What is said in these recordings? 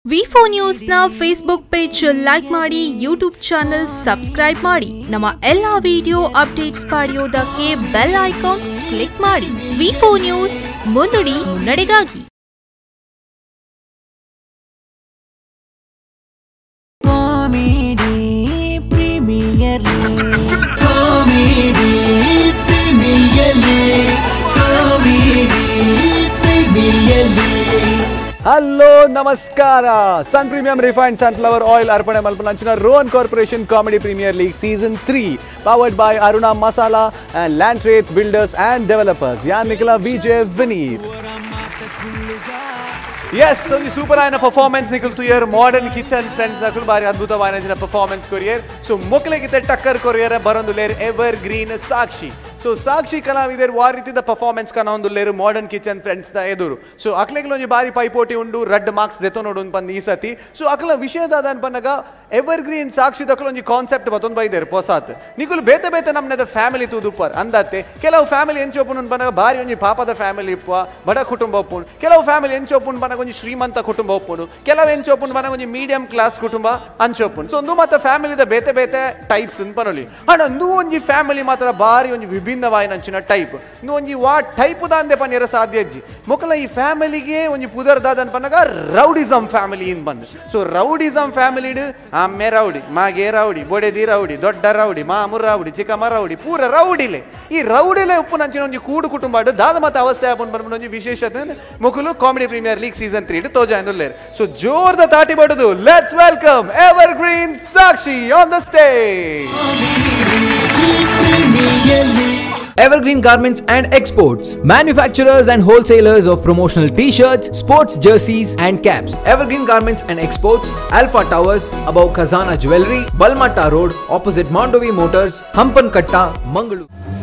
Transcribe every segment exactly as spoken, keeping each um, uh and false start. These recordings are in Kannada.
ವಿ ಫೋರ್ ನ್ಯೂಸ್ ನ ಫೇಸ್ಬುಕ್ ಪೇಜ್ ಲೈಕ್ ಮಾಡಿ, ಯೂಟ್ಯೂಬ್ ಚಾನೆಲ್ ಸಬ್ಸ್ಕ್ರೈಬ್ ಮಾಡಿ. ನಮ್ಮ ಎಲ್ಲಾ ವಿಡಿಯೋ ಅಪ್ಡೇಟ್ಸ್ ಪಡೆಯೋದಕ್ಕೆ ಬೆಲ್ ಐಕಾನ್ ಕ್ಲಿಕ್ ಮಾಡಿ. ವಿ ಫೋರ್ ನ್ಯೂಸ್, ಮುಂದುಡಿ ಮುನ್ನಡೆಗಾಗಿ. Comedy premier league, comedy premier league, comedy premier league. Hello ನಮಸ್ಕಾರ. Sun premium refined sunflower oil ಅರ್ಪಣೆ ಮಲ್ಪನಂಚಿನ Rohan corporation comedy premier league season three powered by Aruna masala and land trades builders and developers. ಯಾನ್ ನಿಖಿಲ ವಿಜಯ್ ವಿನೀತ್. ಎಸ್, ಒಂದು ಸೂಪರ್ ಆಯ್ನ ಪರ್ಫಾರ್ಮೆನ್ಸ್ ನಿಖಲ್ತು ಇಯರ್ ಮಾಡರ್ನ್ ಕಿಚನ್ ಫ್ರೆಂಡ್ಸ್ ನಕಲು ಬಾರಿ ಅದ್ಭುತವಾದ ಪರ್ಫಾರ್ಮೆನ್ಸ್ ಕೊರಿಯರ್. ಸೊ ಮೊಕ್ಲಿಗಿತ್ತೆ ಟಕ್ಕರ್ ಕೊರಿಯರ್ ಬರೋದು ಲೇರ್ ever green Sakshi. So Sakshi ಕಲಾವಿದರು ಆ ರೀತಿಯ ಪರ್ಫಾರ್ಮೆನ್ಸ್ ಕನೊಂದು ಲೇರು ಮಾಡರ್ನ್ ಕಿಚನ್ ಫ್ರೆಂಡ್ಸ್ ದ ಎದುರು. ಸೊ ಅಕ್ಲೆಗ್ಲೊಂಜಿ ಬಾರಿ ಪೈಪೋಟಿ ಉಂಡು, ರೆಡ್ ಮಾರ್ಕ್ಸ್ ದೆತ್ತೋ ನೋಡು ಬಂದು ಈ ಸತಿ. ಸೊ ಅಕ್ಲ ವಿಷಯದ ಅನ್ಪನ್ನಾಗ ಎವರ್ ಗ್ರೀನ್ ಸಾಕ್ಷಿ ದಕ್ಲೊಂಜಿ ಕಾನ್ಸೆಪ್ಟ್ ಬತ್ತೊಂದು ಬೈದೇರು ಪೊಸಾತ್ ನಿಖಲು ಬೇತೆ ಬೇತೆ ನಮ್ಮನೆದ ಫ್ಯಾಮಿಲಿ ತೂದುಪ್ಪರ್ ಅಂದತ್ತೆ. ಕೆಲವು ಫ್ಯಾಮಿಲಿ ಎಂಚೋಪುನ್ ಬನ್ನಾಗ ಬಾರಿ ಒಂಜಿ ಪಾಪದ ಫ್ಯಾಮಿಲಿ ಇಪ್ಪ ಬಡ ಕುಟುಂಬ ಒಪ್ಪುಂಡು. ಕೆಲವು ಫ್ಯಾಮಿಲಿ ಎಂಚೋಪುನ್ ಬನ್ನಾಗ ಒಂಜಿ ಶ್ರೀಮಂತ ಕುಟುಂಬ ಒಪ್ಪುಂಡು. ಕೆಲವು ಎಂಚೋಪುನ್ ಬನ್ನಾಗ ಒಂಜಿ ಮೀಡಿಯಂ ಕ್ಲಾಸ್ ಕುಟುಂಬ ಅಂಚೋಪುಂಡು. ಸೊ ಒಂದು ಮತ್ತೆ ಫ್ಯಾಮಿಲಿದ ಬೇತೆ ಬೇತೆ ಟೈಪ್ಸ್ ಅನ್ಪನೊಲಿ. ಹಣ ಒಂದು ಒಂಜಿ ಫ್ಯಾಮಿಲಿ ಮಾತ್ರ ಬಾರಿ ಒಂಜಿ ವಿಭಿನ್ನವಾಯಿನ ಅಂಚಿನ ಟೈಪ್. ಇನ್ನು ಒಂಜಿ ವಾ ಟೈಪ್ ದಾಂದೆ ಪನ್ಯರ ಸಾಧ್ಯ ಅಜ್ಜಿ ಮೊಕಲ ಈ ಫ್ಯಾಮಿಲಿಗೆ ಒಂಜಿ ಪುದರ್ದಾದ ಅನ್ಪನ್ನಾಗ ರೌಡಿಸಮ್ ಫ್ಯಾಮಿಲಿ ಇನ್ ಬಂದು. ಸೊ ರೌಡಿಸಮ್ ಫ್ಯಾಮಿಲಿ ಅಮ್ಮೆ ರೌಡಿ, ಮಾಗೆ ರೌಡಿ, ಬೊಡೆದಿ ರೌಡಿ, ದೊಡ್ಡ ರೌಡಿ, ಮಾಮೂರು ರೌಡಿ, ಚಿಕ್ಕಮ್ಮ ರೌಡಿ, ಪೂರ ರೌಡಿಲೆ. ಈ ರೌಡಿಲೆ ಉಪ್ಪು ನಂಚಿನ ಒಂಜಿ ಕೂಡು ಕುಟುಂಬ ದಾದ ಮತ್ತೆ ಅವಸ್ಥೆ ಆಪನ್ ಬಂದ್ಬಿಟ್ಟು ಒಂಜಿ ವಿಶೇಷತೆ ಮುಕುಲು comedy premier league season three ತೋಜಾ ಲೇರ್. ಸೊ ಜೋರ್ದ ತಾಟಿ ಬಡುದು. Let's welcome ever green Sakshi on the stage. Evergreen Garments and Exports, manufacturers and wholesalers of promotional t-shirts, sports jerseys and caps. Evergreen Garments and Exports, Alpha Towers, above Khazana Jewelry, Balmatta Road, opposite Mondovi Motors, Hampankatta, Mangaluru.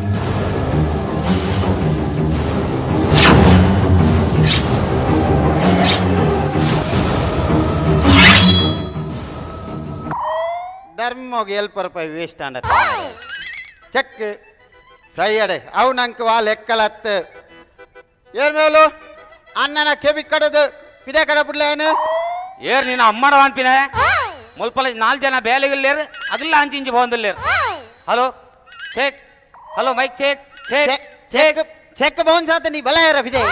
ಧರ್ಮೋಗಿ ಎಲ್ಪರ್ ಪೈ ವೇಸ್ಟ್ ಅಂಡ ಚೆಕ್ ಸೈಯಡೆ ಅವು ನಂಗೆ ವಾ ಲೆಕ್ಕಲತ್ತು ಏನ್ ಮೇಲು ಅಣ್ಣನ ಕೆಬಿ ಕಡದು ಪಿದೆ ಕಡ ಬಿಡ್ಲೇನು ಏರ್ ನೀನು ಅಮ್ಮಡ ವಾನ್ಪಿನ ಮುಲ್ಪಲ ನಾಲ್ಕು ಜನ ಬೇಲೆಗಿಲ್ಲೇರು ಅದಲ್ಲ ಅಂಚಿ ಇಂಚಿ ಬಂದಿಲ್ಲೇರು. Hello check, hello mic check check check check bounce ಆತ ನೀ ಬಲ ಯಾರ ಪಿದೆ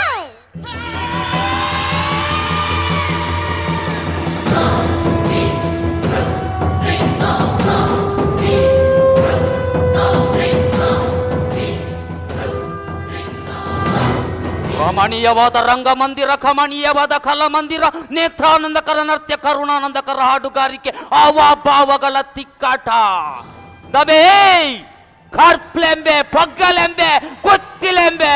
ರಮಣೀಯವಾದ ರಂಗಮಂದಿರ, ಕಮಣೀಯವಾದ ಕಲಾಮಂದಿರ, ನೇತ್ರಾನಂದಕರ ನೃತ್ಯ, ಕರುಣಾನಂದಕರ ಹಾಡುಗಾರಿಕೆ, ಹಾವಭಾವಗಳ ತಿಕ್ಕಾಟ, ದಬೆ ಕಾರ್ಪ್ಲೆಂಬೆ, ಪಗ್ಗಲೆಂಬೆ, ಕೊಚ್ಚಿಲೆಂಬೆ.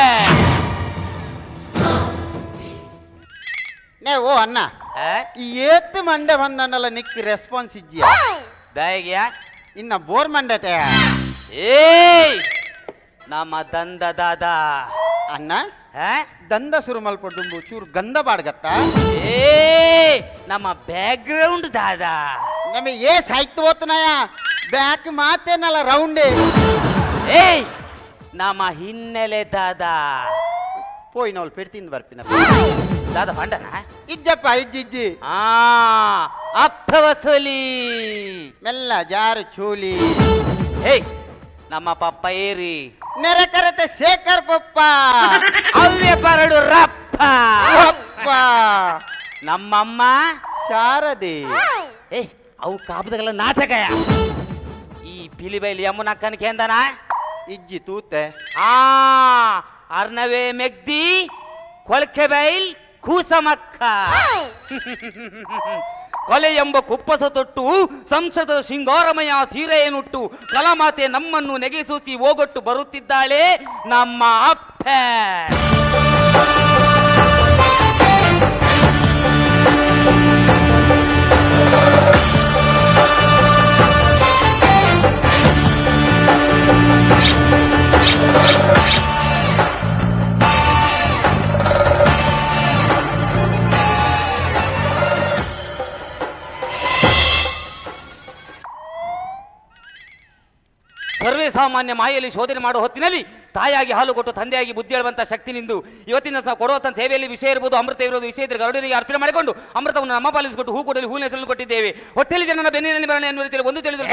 ನೇ ಓ ಅಣ್ಣ ಏತ್ ಮಂಡೆ ಬಂದಣ್ಣಲ್ಲ ನಿಕ್ಕಿ ರೆಸ್ಪಾನ್ಸ್ ಇಜ್ಜಿಯ ದಯಗ್ಯಾ ಇನ್ನ ಬೋರ್ ಮಂಡತೆ ಏ ನಮ್ಮ ದಂದ ದಾದ ಅಣ್ಣ ದಂದ ಸುರು ಮಲ್ಪಡ್ಡು ಚೂರು ಗಂಧ ಬಾಡ್ಗತ್ತ ಏ ನಮ್ಮ ಬ್ಯಾಕ್ ಗ್ರೌಂಡ್ ದಾದ ನಮಗೆ ಏ ಸಾಯ್ತು ಓತನಯ ಬ್ಯಾಕ್ ಮಾತೇನಲ್ಲ ರೌಂಡ್ ಏ ನಮ್ಮ ಹಿನ್ನೆಲೆ ದಾದ ಪೋಯ್ ನಾವು ಪೆಡ್ತಿಂದ ಬರ್ಪಿನ ದಾದ ಪಂಡನ ಇಜ್ಜಪ್ಪ ಇಜ್ಜಿ ಇಜ್ಜಿ ಆ ಅಪ್ಪ ವಸೂಲಿ ಮೆಲ್ಲ ಜಾರು ಚೂಲಿ. ಏಯ್ ನಮ್ಮ ಪಪ್ಪ ಏರಿ ನೆರೆಕರತೆ ಶೇಖರ್ ಪಪ್ಪ ಅವ್ಯ ಪರಡು ರಪ್ಪ ಪಪ್ಪ ನಮ್ಮಮ್ಮ ಶಾರದೆ. ಏ ಅವು ಕಾಪದಗಳ ನಾಟಕಯ ಈ ಪಿಲಿಬೈಲಿ ಯಮುನಕ್ಕನ ಕೇಂದನ ಇಜ್ಜಿ ತೂತೆ ಆ ಅರ್ನವೇ ಮೆಗ್ದಿ ಕೊಲ್ಕೆ ಬೈಲ್ ಕೂಸಮಕ್ಕ ಕೊಲೆ ಎಂಬ ಕುಪ್ಪಸ ತೊಟ್ಟು ಸಂಸದದ ಸಿಂಗಾರಮಯ ಸೀರೆಯನ್ನುಟ್ಟು ಕಲಾಮಾತೆ ನಮ್ಮನ್ನು ನೆಗೆಸೂಸಿ ಹೋಗೊಟ್ಟು ಬರುತ್ತಿದ್ದಾಳೆ ನಮ್ಮ ಅಪ್ಪೆ. ಸರ್ವೇ ಸಾಮಾನ್ಯ ಮಾಯೆಯಲ್ಲಿ ಶೋಧನೆ ಮಾಡುವ ಹೊತ್ತಿನಲ್ಲಿ ತಾಯಾಗಿ ಹಾಲು ಕೊಟ್ಟು ತಂದೆಯಾಗಿ ಬುದ್ಧಿ ಹೇಳುವಂತಹ ಶಕ್ತಿ ನಿಂದು ಇವತ್ತಿನ ಸಹ ಕೊಡುವಂತಹ ಸೇವೆಯಲ್ಲಿ ವಿಷಯ ಇರಬಹುದು, ಅಮೃತ ಇರುವುದು ವಿಷಯ ಇದ್ದರೆ ಗರುಡನಿಗೆ ಅರ್ಪಣೆ ಮಾಡಿಕೊಂಡು ಅಮೃತವನ್ನು ನಮ್ಮ ಪಾಲಿಸಿಕೊಟ್ಟು ಹೂ ಕೊಡಲಿ ಹೂವಿನ ಹೆಸರನ್ನು ಕೊಟ್ಟಿದ್ದೇವೆ. ಹೊಟ್ಟೆಲಿ ಜನನ ಬೆನ್ನಿನಲ್ಲಿ ಬರಣ ಎನ್ನುವ ರೀತಿಯಲ್ಲಿ ಒಂದು ತಿಳಿದ್ರು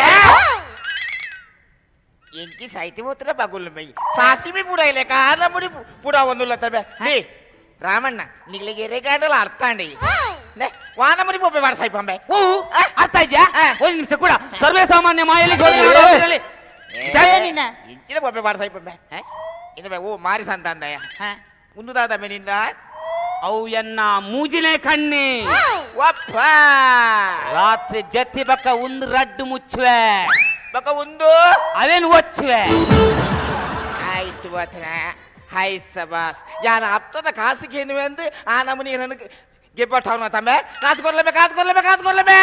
ಎಂಕಿ ಸಾಯ್ತಿ ಹೋತ್ರ ಬಗುಲ್ ಮೈ ಸಾಸಿಬಿ ಬುಡೈಲೆ ಕಾಲ ಮುಡಿ ಪುಡ ಒಂದುಲ್ಲ ತಬೆ ಹೇ ರಾಮಣ್ಣ ನಿಗ್ಲಿಗೆ ಎರೆಗಾಡಲ್ಲ ಅರ್ಥ ಅಂಡಿ ವಾನ ಮುಡಿ ಬೊಬ್ಬೆ ಬಾಡ ಸಾಯಿ ಪಂಬೆ ಓ ಅರ್ಥ ಇದೆಯಾ? ಒಂದು ನಿಮಿಷ ಕೂಡ ಸರ್ವೇ ಸಾಮಾನ್ಯ ಮಾಯೆಯಲ್ಲಿ ಶೋಧನೆ ಮಾಡುವ ಹೊತ್ತಿನಲ್ಲಿ ನಿನ್ನ ಇಂಚಿನ ಬೊಬ್ಬೆ ಬಾಡ ಸಾಯಿ ಪಂಬೆ ಇದು ಬೇ ಓ ಮಾರಿ ಸಂತ ಅಂದಯ್ಯ ಉಂದುದಾದ ಮೇನಿಂದ ಅವು ಎನ್ನ ಮೂಜಿನೇ ಕಣ್ಣಿ ಒಪ್ಪ ರಾತ್ರಿ ಜತ್ತಿ ಬಕ್ಕ ಒಂದು ರಡ್ಡು ಮುಚ್ಚುವೆ ಬಕ ಒಂದು ಅವೇನು ಒಚ್ಚುವೆ ಆಯ್ತು ಬತ್ರ ಹಾಯ್ ಸಬಾಸ್ ಯಾನ ಹಪ್ತದ ಕಾಸಿಗೆ ಏನುವೆ ಅಂದು ಆ ನಮನಿ ನನಗೆ ಗೆಬ್ಬಟ್ಟವನ ತಮ್ಮೆ ಕಾಸು ಕೊರ್ಲೇಬೇ ಕಾಸು ಕೊರ್ಲೇಬೇ ಕಾಸು ಕೊರ್ಲೇಬೇ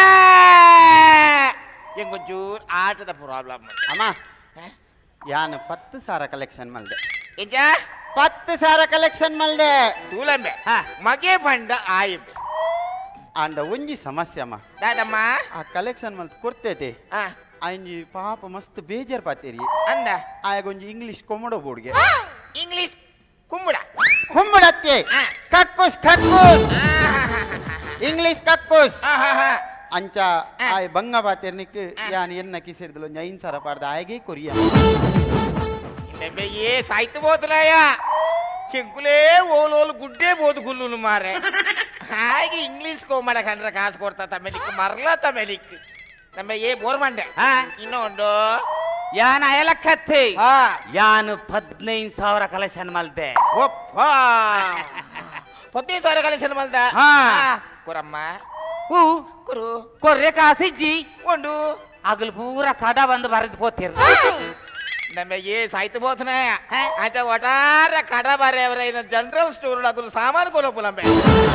ಹೆಂಗೊಂಚೂರು ಆಟದ ಪ್ರಾಬ್ಲಮ್ ಅಮ್ಮ ಯಾನು ಪತ್ತು ಸಾವಿರ ಕಲೆಕ್ಷನ್ ಮಲ್ದೆ ಎಂಚ ಪತ್ತು ಸಾವಿರ ಕಲೆಕ್ಷನ್ ಮಲ್ದೆ ತೂಲಂಬೆ ಮಗೆ ಬಂಡ ಆಯ್ಬೆ ಅಂಡ ಒಂಜಿ ಸಮಸ್ಯೆ ಅಮ್ಮ ದಾದಮ್ಮ ಆ ಕಲೆಕ್ಷನ್ ಮಲ್ತ್ ಕೊಡ್ತೈತೆ ಆ ಆಯ್ಜಿ ಪಾಪ ಮಸ್ತ್ ಬೇಜಾರ್ ಪಾತೇರಿ ಅಂದ ಆಯಗೊಂಜಿ ಇಂಗ್ಲಿಷ್ ಕೊಮ್ಮಡೋ ಬೋರ್ಡ್ಗೆ ಇಂಗ್ಲಿಷ್ ಕುಂಬುಡ ಕುಮ್ಮಡತ್ತೆ ಕಕ್ಕುಸ್ ಕಕ್ಕುಸ್ ಇಂಗ್ಲಿಷ್ ಕಕ್ಕುಸ್ ಅಂಚ ಆಯ್ ಬಂಗ ಪಾತೇರ್ನಿಕ್ ಯಾನ್ ಎನ್ನ ಕಿಸಿಡ್ದಲು ನೈನ್ ಸರ ಪಾಡ್ದ ಆಯ್ಗೆ ಕೊರಿಯ ಏ ಸಾಯ್ತು ಬೋತಲಯ್ಯ ಕೆಂಕುಲೇ ಓಲು ಓಲು ಗುಡ್ಡೆ ಬೋದು ಗುಲ್ಲು ಮಾರೆ ಹಾಗೆ ಇಂಗ್ಲಿಷ್ ಕೋಮಡ ಕಂಡ್ರೆ ಕಾಸು ಕೊಡ್ತಾ ತಮ್ಮೆಲಿಕ್ ಮರ್ಲ ತಮ್ಮೆಲಿಕ್ ನಮ್ಮ ಏ ಬೋರ್ ಮಂಡೆ ಇನ್ನೊಂದು ಯಾನ ಅಯಲಕ್ಕತ್ತೆ ಯಾನು ಹದಿನೈದು ಸಾವಿರ ಕಲೆಕ್ಷನ್ ಮಲ್ದೆ ಒಪ್ಪ ಹದಿನೈದು ಸಾವಿರ ಕಲೆಕ್ಷನ್ ಮಲ್ದ ಕೊರಮ್ಮ ಹೂ ಕುರು ಕೊರ್ರೆ ಕಾಸಿಜ್ಜಿ ಒಂದು ಅಗಲು ಪೂರ ಕಡ ಬಂದು ಬರೆದು ಹೋತಿರ್ ನಮ್ಮ ಏ ಸಾಯ್ತು ಬೋತನ ಆಚೆ ಒಟಾರ ಕಡ ಬಾರೆ ಅವರ ಇನ್ನು ಜನರಲ್ ಸ್ಟೋರ್ ಅಗಲು ಸಾಮಾನು ಕೊಲಪುಲಂಬೆ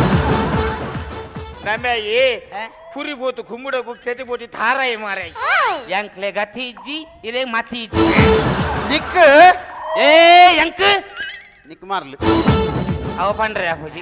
ನಮ್ಮ ಏ ಕುರಿ ಬೋತು ಕುಮ್ಮುಡಗು ಕೆತಿ ಬೋಟಿ ತಾರಾಯಿ ಮಾರೆ ಎಂಕ್ಲೆ ಗತಿ ಇಜ್ಜಿ ಇದೇ ಮತಿ ಇಜ್ಜಿ ನಿಕ್ ಏ ಎಂಕ್ ನಿಕ್ ಮಾರ್ಲು ಅವ ಪಂಡ್ರೆ ಅಪ್ಪುಜಿ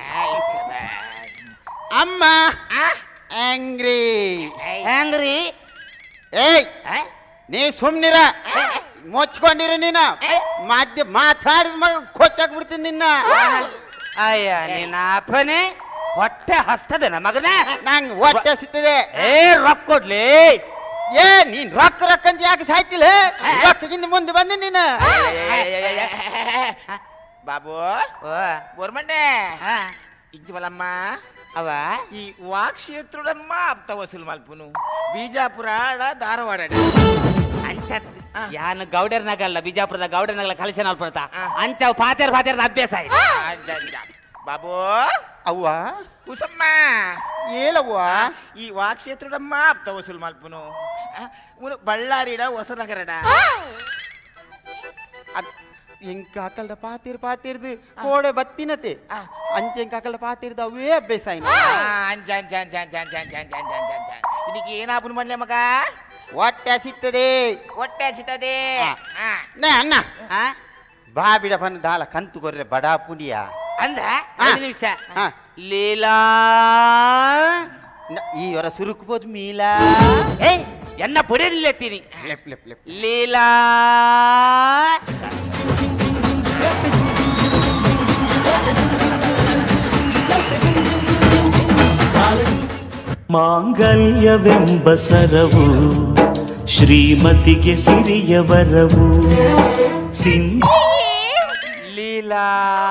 ಅಮ್ಮ ಆಂಗ್ರಿ ಹೆಂಗ್ರಿ ಏಯ್ ನೀ ಸುಮ್ನಿರ ಮುಚ್ಕೊಂಡಿರು ನೀನ ಮಾಧ್ಯ ಮಾತಾಡಿದ ಮಗ ಕೊಚ್ಚಾಕ್ ಬಿಡ್ತೀನಿ ನಿನ್ನ ಅಯ್ಯ ನಿನ್ನ ಅಪ್ಪನೇ ಹೊಟ್ಟೆ ಹಸ್ತದನ ಮಗನ ನಂಗ್ ಹೊಟ್ಟೆ ಸಿಗ್ತದೆ ಏ ರೊಕ್ಕ ಕೊಡ್ಲಿ ಏ ನೀನ್ ರೊಕ್ಕ ರೊಕ್ಕ ಅಂತ ಯಾಕೆ ಸಾಯ್ತಿಲ್ಲ ರೊಕ್ಕಗಿಂದ ಮುಂದೆ ಬಂದೆ ನೀನು ಬಾಬು ಗೋರ್ಮಂಡೆ ಇಜ್ವಲಮ್ಮ ಅವ ಈ ವಾಕ್ಷೇತ್ರುಡಮ್ಮ ಅಪ್ತ ವಸೂಲ್ ಮಲ್ಪುನು ಬೀಜಾಪುರ ಧಾರವಾಡ ಅಂಚತ್ ಯಾನು ಗೌಡರ್ನಾಗಲ್ಲ ಬಿಜಾಪುರದ ಗೌಡರ್ನಾಗಲ್ಲ ಕಲಿಸನ ಅಲ್ಪಡ್ತ ಅಂಚ ಪಾತೇರ್ ಪಾತೇರ್ದ ಅಭ್ಯಾಸ ಆಯ್ತು ಬಾಬು ಅವ್ವ ಕುಸಮ್ಮ ಹೇಳವ್ವ ಈ ವಾಕ್ಷೇತ್ರುಡಮ್ಮ ಅಪ್ತ ವಸೂಲ್ ಮಲ್ಪುನು ಬಳ್ಳಾರಿಡ ಹೊಸನಗರಡ ಹೆಂಗ್ ಕಾಕಲ್ದ ಪಾತಿರ್ ಪಾತಿರ್ದು ಕೋಡೆ ಬತ್ತಿನತೆ ಅಂಚೆ ಹೆಂಗ್ ಕಾಕಲ್ದ ಪಾತಿರ್ದ ಅವೇ ಅಭ್ಯಾಸ ಇದಕ್ಕೆ ಏನಾಪುನ್ ಮಾಡ್ಲೆ ಮಗ ಹೊಟ್ಟೆ ಸಿಗ್ತದೆ ಹೊಟ್ಟೆ ಸಿಗ್ತದೆ ನೇ ಅಣ್ಣ ಬಾ ಬಿಡಪನ್ ದಾಲ ಕಂತು ಕೊರ್ರೆ ಬಡಾ ಪುಡಿಯ ಅಂದ ಐದು ನಿಮಿಷ ಲೀಲಾ ಈ ವರ ಸುರುಕ್ಬೋದು ಮೀಲಾ ಏ ಎನ್ನ ಪುಡಿಯಲ್ಲಿರ್ತೀನಿ ಲೆಪ್ ಲೆಪ್ ಲೆಪ್ ಲೀಲಾ ಮಾಂಗಲ್ಯವೆಂಬ ಸರವು ಶ್ರೀಮತಿಗೆ ಸಿರಿಯ ವರವು ಸಿಂಧ ಲೀಲಾ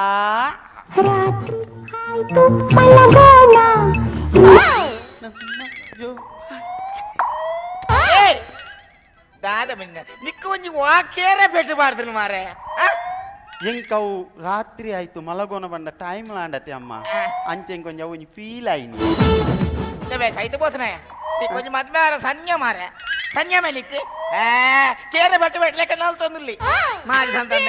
ದಾದ ಮಿನ್ನ ನಿಕ್ಕ ಒಂಜಿ ವಾಕೇರೆ ಬೆಟ್ಟು ಮಾಡ್ತೀನಿ ಮಾರೆ ಎಂಕವು ರಾತ್ರಿ ಆಯ್ತು ಮಲಗೋನ ಬಂದ ಟೈಮ್ ಲಾಂಡತೆ ಅಮ್ಮ ಅಂಚೆ ಕೊಂಚ ಒಂಜಿ ಫೀಲ್ ಆಯ್ನಿ ಸೈತ ಬೋತನ ಕೊಂಚ ಮದ್ವೆ ಆರ ಸನ್ಯ ಮಾರೆ ಸನ್ಯ ಮೇಲಿಕ್ಕೆ ಕೇರೆ ಬೆಟ್ಟು ಬೆಟ್ಲೆಕ್ಕ ನಾಲ್ ತೊಂದಿರ್ಲಿ ಮಾರಿ ಸಂತಂದ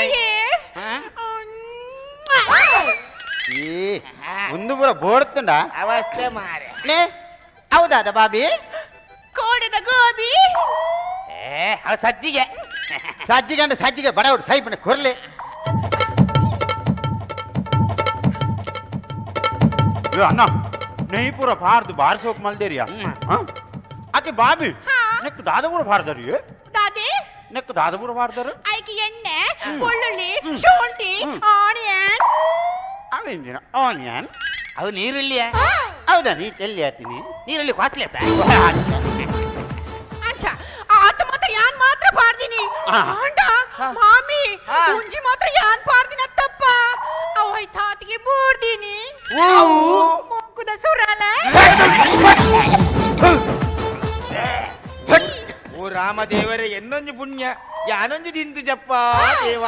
ಏ ಒಂದು ಪುರ ಬೋಡ್ತುಂಡ ಅವಸ್ಥೆ ಮಾರೆ ನೇ ಹೌದಾದ ಬಾಬಿ ಕೋಡಿದ ಗೋಬಿ ಏ ಅವ ಸಜ್ಜಿಗೆ ಸಜ್ಜಿಗೆ ಅಂದ್ರೆ ಸಜ್ಜಿಗೆ ಬಡ ಹುಡು ಸೈಪಣೆ ಕೊರ್ಲೆ ಅಣ್ಣ नहीं पूरा फार दो बाहर से मल दे रिया हाँ आके बाबी नेक दादा पूरा फार दे रही है दादी ನೆಕ್ಕು ದಾದಪುರ ಮಾಡ್ದಾರು ಐಕಿ ಎಣ್ಣೆ ಬೆಳ್ಳುಳ್ಳಿ ಶುಂಠಿ ಆನಿಯನ್ ಅವೇಂದಿನ ಆನಿಯನ್ ಅವು ನೀರುಳ್ಳಿಯ ಹೌದಾ ನೀ ಎಲ್ಲಿ ಹೇಳ್ತೀನಿ ನೀರುಳ್ಳಿ ಕಾಸ್ಟ್ಲಿ ಆಯ್ತಾ ಅಂಚ ಆತ ಮಾತ್ರ ಯಾನ್ ಮಾತ್ರ ಪಾಡ್ದಿನಿ ಆಂಡ ಮಾಮಿ ಕುಂಜಿ ಮಾತ್ರ ಯಾನ್ ಪಾಡ್ದಿನ ತಪ್ಪ ಅವ ತಾತಿಗೆ ಬೂಡ್ದಿನಿ ಮೊಗ್ಗುದ ಸುರಲ ಓ ರಾಮದೇವರೇ ಎನ್ನೊಂದು ಪುಣ್ಯ ಯಾನೊಂದು ದಿಂದು ಜಪ್ಪ ದೇವ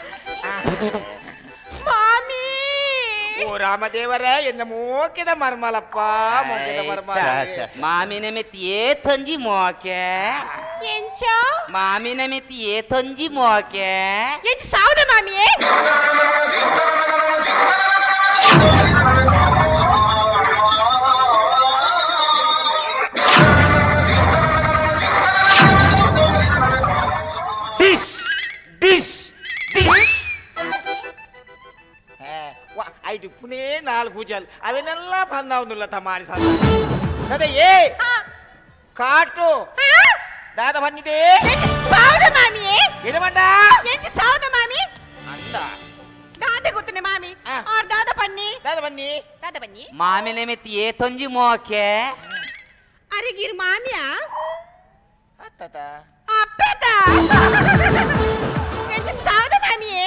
ಮಾಮಿ ಓ ರಾಮದೇವರೇ ಎನ್ನ ಮೋಕೆದ ಮರ್ಮಲಪ್ಪ ಮೋಕೆದ ಮರ್ಮಲ ಮಾಮಿನ ಮೆತ್ತಿ ಏ ತಂಜಿ ಮೋಕೆ ಎಂಚ ಮಾಮಿನ ಮೆತ್ತಿ ಏ ತಂಜಿ ಮೋಕೆ ಎಂಚ ಸಾವುದ ಮಾಮಿಯೇ ಡಿಶ್ ಡಿಶ್ ಡಿಶ್ ಐದು ಪುನೇ ನಾಲ್ಕು ಜಲ್ ಅವನ್ನೆಲ್ಲ ಬಂದವನ್ನುಲ್ಲ ತಮಾರಿ ಸದ ಏ ಕಾಟು ದಾದ ಬಂದಿದೆ ಸಾವುದ ಮಾಮಿಯೇ ಇದು ಬಂಡ ಎಂಚ ಸಾವುದ ಮಾಮಿ ಅಂದ ದಾದ ಗೊತ್ತನೆ ಮಾಮಿ ಆರ್ ದಾದ ಪನ್ನಿ ದಾದ ಬನ್ನಿ ದಾದ ಬನ್ನಿ ಮಾಮಿನ ಮೆತ್ತಿ ಏ ತಂಜಿ ಮೋಕೆ ಅರಿಗಿರ್ ಮಾಮಿಯಾ ಅತ್ತತ ಅಪ್ಪೆತ ಎಂಚ ಸಾವುದ ಮಾಮಿಯೇ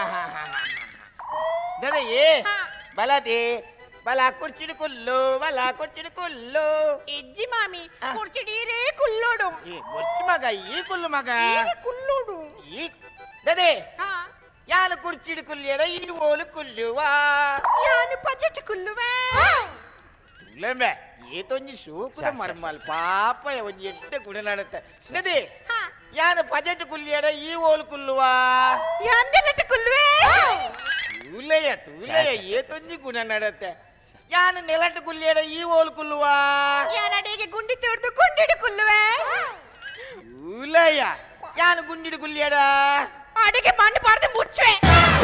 ದಾದ ಏ ಬಲದೆ ಬಲ ಕುರ್ಚಿಡು ಕುಲ್ಲು ಬಲ ಕುರ್ಚಿಡು ಕುಲ್ಲು ಇಜ್ಜಿ ಮಾಮಿ ಕುರ್ಚಿಡೀರೇ ಕುಲ್ಲೋಡು ಈ ಬೊಚ್ಚಿ ಮಗ ಈ ಕುಲ್ಲು ಮಗ ಕುಲ್ಲೋಡು ಈ ದದೆ ಹಾ ಯಾನು ಕುರ್ಚಿಡು ಕುಲ್ಲೆಡ ಈ ಓಲು ಕುಲ್ಲುವಾ ಯಾನು ಪಜೆಟ್ ಕುಲ್ಲುವೆ ತುಲೆಂಬೆ ಏತೊಂಜಿ ಶೂಕುದ ಮರ್ಮಲ್ ಪಾಪ ಒಂಜಿ ಎಡ್ಡೆ ಗುಣ ನಡತ್ತೆ ದದೆ ಯಾನು ಪಜೆಟ್ ಕುಲ್ಲೆಡ ಈ ಓಲು ಕುಲ್ಲುವಾ ಯಾನ್ನೆಲ್ಲಟ ಕುಲ್ಲುವೆ ತೂಲೆಯ ತೂಲೆಯ ಏತೊಂಜಿ ಗುಣ ನಡತ್ತೆ ಯಾನು ನೆಲಟ ಕುಲ್ಲೆಡ ಈ ಓಲು ಕುಲ್ಲುವಾ ಯಾನಡೆಗೆ ಗುಂಡಿ ತೊಡ್ದು ಗುಂಡಿಡು ಕುಲ್ಲುವೆ ತೂಲೆಯ ಯಾನು ಗುಂಡಿಡು ಕುಲ್ಲೆಡ ಅಡಿಗೆ ಮಣ್ಣು ಪಾಡ್ದು ಮುಚ್ಚುವೆ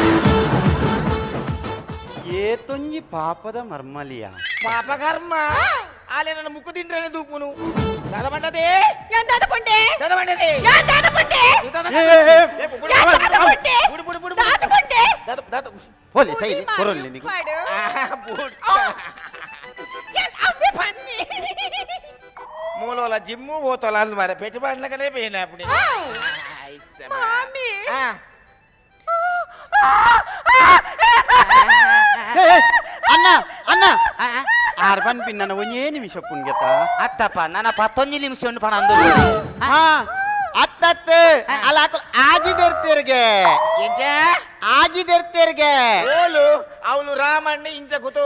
ಏತೊಂಜಿ ಪಾಪದ ಮರ್ಮಲಿಯ ಪಾಪ ಕರ್ಮ ಆಲೆ ನನ್ನ ಮುಕ್ಕು ತಿಂಡ್ರೆ ದೂಪುನು ದಾದ ಬಂಡದೆ ಯಾನ್ ದಾದ ಪಂಡೆ ದಾದ ಬಂಡದೆ ಯಾನ್ ದಾದ ಪಂಡೆ ಯಾನ್ ದಾದ ಪಂಡೆ ಬುಡು ಬುಡು ಬುಡು ದಾದ ಪಂಡೆ ದಾದ ದಾದ ಹೋಲಿ ಸೈ ಕೊರೊಲ್ಲಿ ನಿಗು ಪಾಡು ಬುಡು ಯಾನ್ ಅವ್ವೆ ಪನ್ನಿ ಮೂಲೋಲ ಜಿಮ್ಮು ಓತೋಲ ಅಂದ್ ಮಾರೆ ಪೆಟ್ಟು ಬಾಡ್ಲಕನೇ ಬೇನೆ ಅಪ್ಪಡಿ ಮಾಮಿ ಅಣ್ಣ ಅಣ್ಣ ಆರ್ ಬನ್ ಪಿನ್ನ ಒಂಜೇ ನಿಮಿಷ ಪುಣ್ಗೆತ ಅತ್ತಪ್ಪ ನನ್ನ ಪತ್ತೊಂದು ನಿಮಿಷ ಉಂಟು ಪಣ ಅಂದು ಹಾ ಅತ್ತತ್ ಅಲ್ಲ ಆಜಿದೆರ್ತಿರ್ಗೆ ಎಂಜ ಆಜಿದೆರ್ತಿರ್ಗೆ ಓಲು ಅವಳು ರಾಮಣ್ಣ ಇಂಚ ಕೂತೋ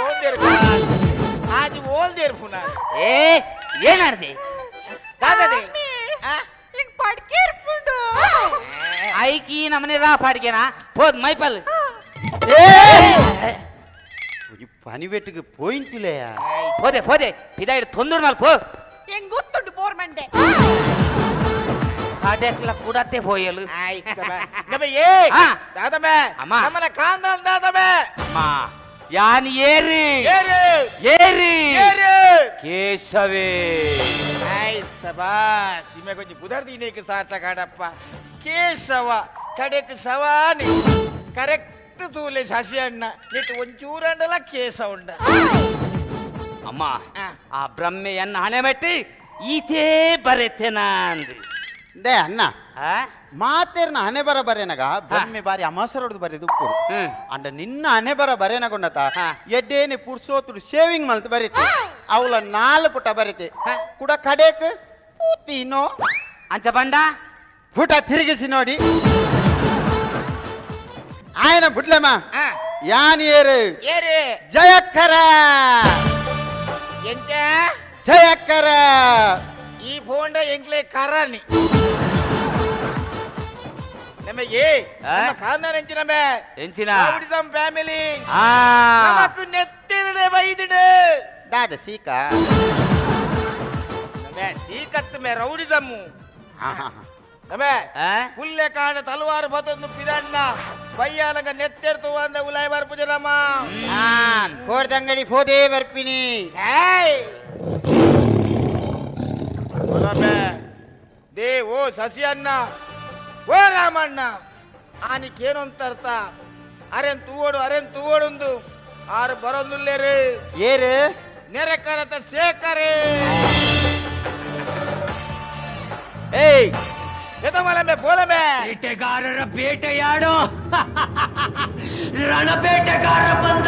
ಆಜಿ ಓಲ್ದೇರ್ ಪುನಃ ಏ ಏನಾರ್ದೆ ದಾದದೆ ಹಿಂಗ್ ಪಡ್ಕೇರ್ಪುಂಡು ಐಕಿ ನಮ್ಮನೆ ರಾ ಪಾಡ್ಗೆನಾ ಹೋದ್ ಮೈಪಲ್ ಪನಿವೆಟ್ಟಿಗೆ ಪೋಯಿಂತಿಲೆಯ ಹೋದೆ ಹೋದೆ ಪಿದಾಯಿಡ್ ತೊಂದೂರ್ ಮಾಲ್ ಪೋ ಹೆಂಗ್ ಗೊತ್ತುಂಡು ಬೋರ್ ಮಂಡೆ ಕಾಡೆಕ್ಲ ಕೂಡತ್ತೆ ಹೋಯಲು ನಮಗೆ ಏ ಹಾ. ದಾದಮೆ ಅಮ್ಮ. ನಮ್ಮನ ಕಾಂದಲ್ ದಾದಮೆ ಅಮ್ಮ ಯಾನ್ ಏರಿ ಏರು ಏರಿ ಏರು ಕೇಶವೇ ಆಯ್ ಸಬಾ ಸಿಮೆ ಕೊಂಚ ಬುಧರ್ ದೀನೇಕ ಸಾಟ ಕಾಡಪ್ಪ ಕೇಶವ ಕಡೆಕ್ ಸವಾನಿ ಕರೆಕ್ಟ್ ತೂಲೆ ಶಶಿ ಅಣ್ಣ ನಿಟ್ಟು ಒಂಚೂರಂಡಲ ಕೇಶ ಉಂಡ ಅಮ್ಮ ಆ ಬ್ರಹ್ಮೆಯನ್ನ ಹಣೆ ಮೆಟ್ಟಿ ಈತೇ ಬರೆತೆನ ಅಂದ್ರಿ ದೇ ಅಣ್ಣ ಆ? ಮಾತೇರ್ನ ಹಣೆ ಬರ ಬರೇನಗ ಬೊಮ್ಮೆ ಬಾರಿ ಅಮಾಸರೊಡ್ದು ಬರೆದು ಉಪ್ಪು ಹ್ಮ್. ಅಂಡ ನಿನ್ನ ಹಣೆ ಬರ ಬರೇನಗೊಂಡತ ಹಾ. ಎಡ್ಡೇನೆ ಪುರ್ಸೋತುಡು ಶೇವಿಂಗ್ ಮಲ್ತ್ ಬರೀತಿ ಅವಳ ನಾಲ್ ಪುಟ ಬರೀತಿ ಕೂಡ ಕಡೆಕ್ ಪೂತಿನೋ ಅಂಚ ಬಂಡ ಪುಟ ತಿರುಗಿಸಿ ನೋಡಿ ಆಯನ ಬಿಡ್ಲಮ್ಮ ಯಾನ್ ಏರು ಏರು ಜಯಕ್ಕರ ಎಂಚ ಜಯಕ್ಕರ ಈ ಫೋಂಡ ಎಂಕ್ಲೆ ಕರಾನಿ ನಮಗೆ ನಮ್ಮ ಕಾಂದಾನ ಎಂಚಿ ನಮ್ಮೆ ಎಂಚಿನ ರೌಡಿಸಂ ಫ್ಯಾಮಿಲಿ ಆ ನಮಕ್ ನೆತ್ತಿರಡೆ ಬೈದಿಡು ದಾದ ಸೀಕ ನಮ್ಮೆ ಸೀಕತ್ ಮೆ ರೌಡಿಸಮ್ಮು ಹಾ ಹಾ ನಮ್ಮೆ ಆ? ಪುಲ್ಲೆ ಕಾಡ ತಲವಾರು ಬತ್ತೊಂದು ಪಿರಣ್ಣ ಬಯ್ಯಾಲಂಗ ನೆತ್ತೆರ್ತು ಅಂದ ಉಲಾಯ್ ಬರ್ಪುಜರಮ್ಮ ಕೋಡ್ದಂಗಡಿ ಹೋದೇ ಬರ್ಪಿನಿ ಏಯ್ ನಮ್ಮೆ ದೇ ಓ ಸಸಿ ಅನ್ನ ಓ ರಾಮಣ್ಣ ಆನಿಕೇನು ಅಂತ ಅರ್ಥ ಅರೆನ್ ತೂವೋಡು ಅರೆನ್ ತೂವೋಡು ಆರು ಬರೋದಿಲ್ಲೇರಿ ಏರೆ ನೆರೆ ಕರತ ಸೇಕರೇ ಏಯ್ ಎದಮಲಮೆ ಬೋಲಮೆ ಬೇಟೆಗಾರರ ಬೇಟೆಯಾಡೋ ರಣ ಬೇಟೆಗಾರ ಬಂದ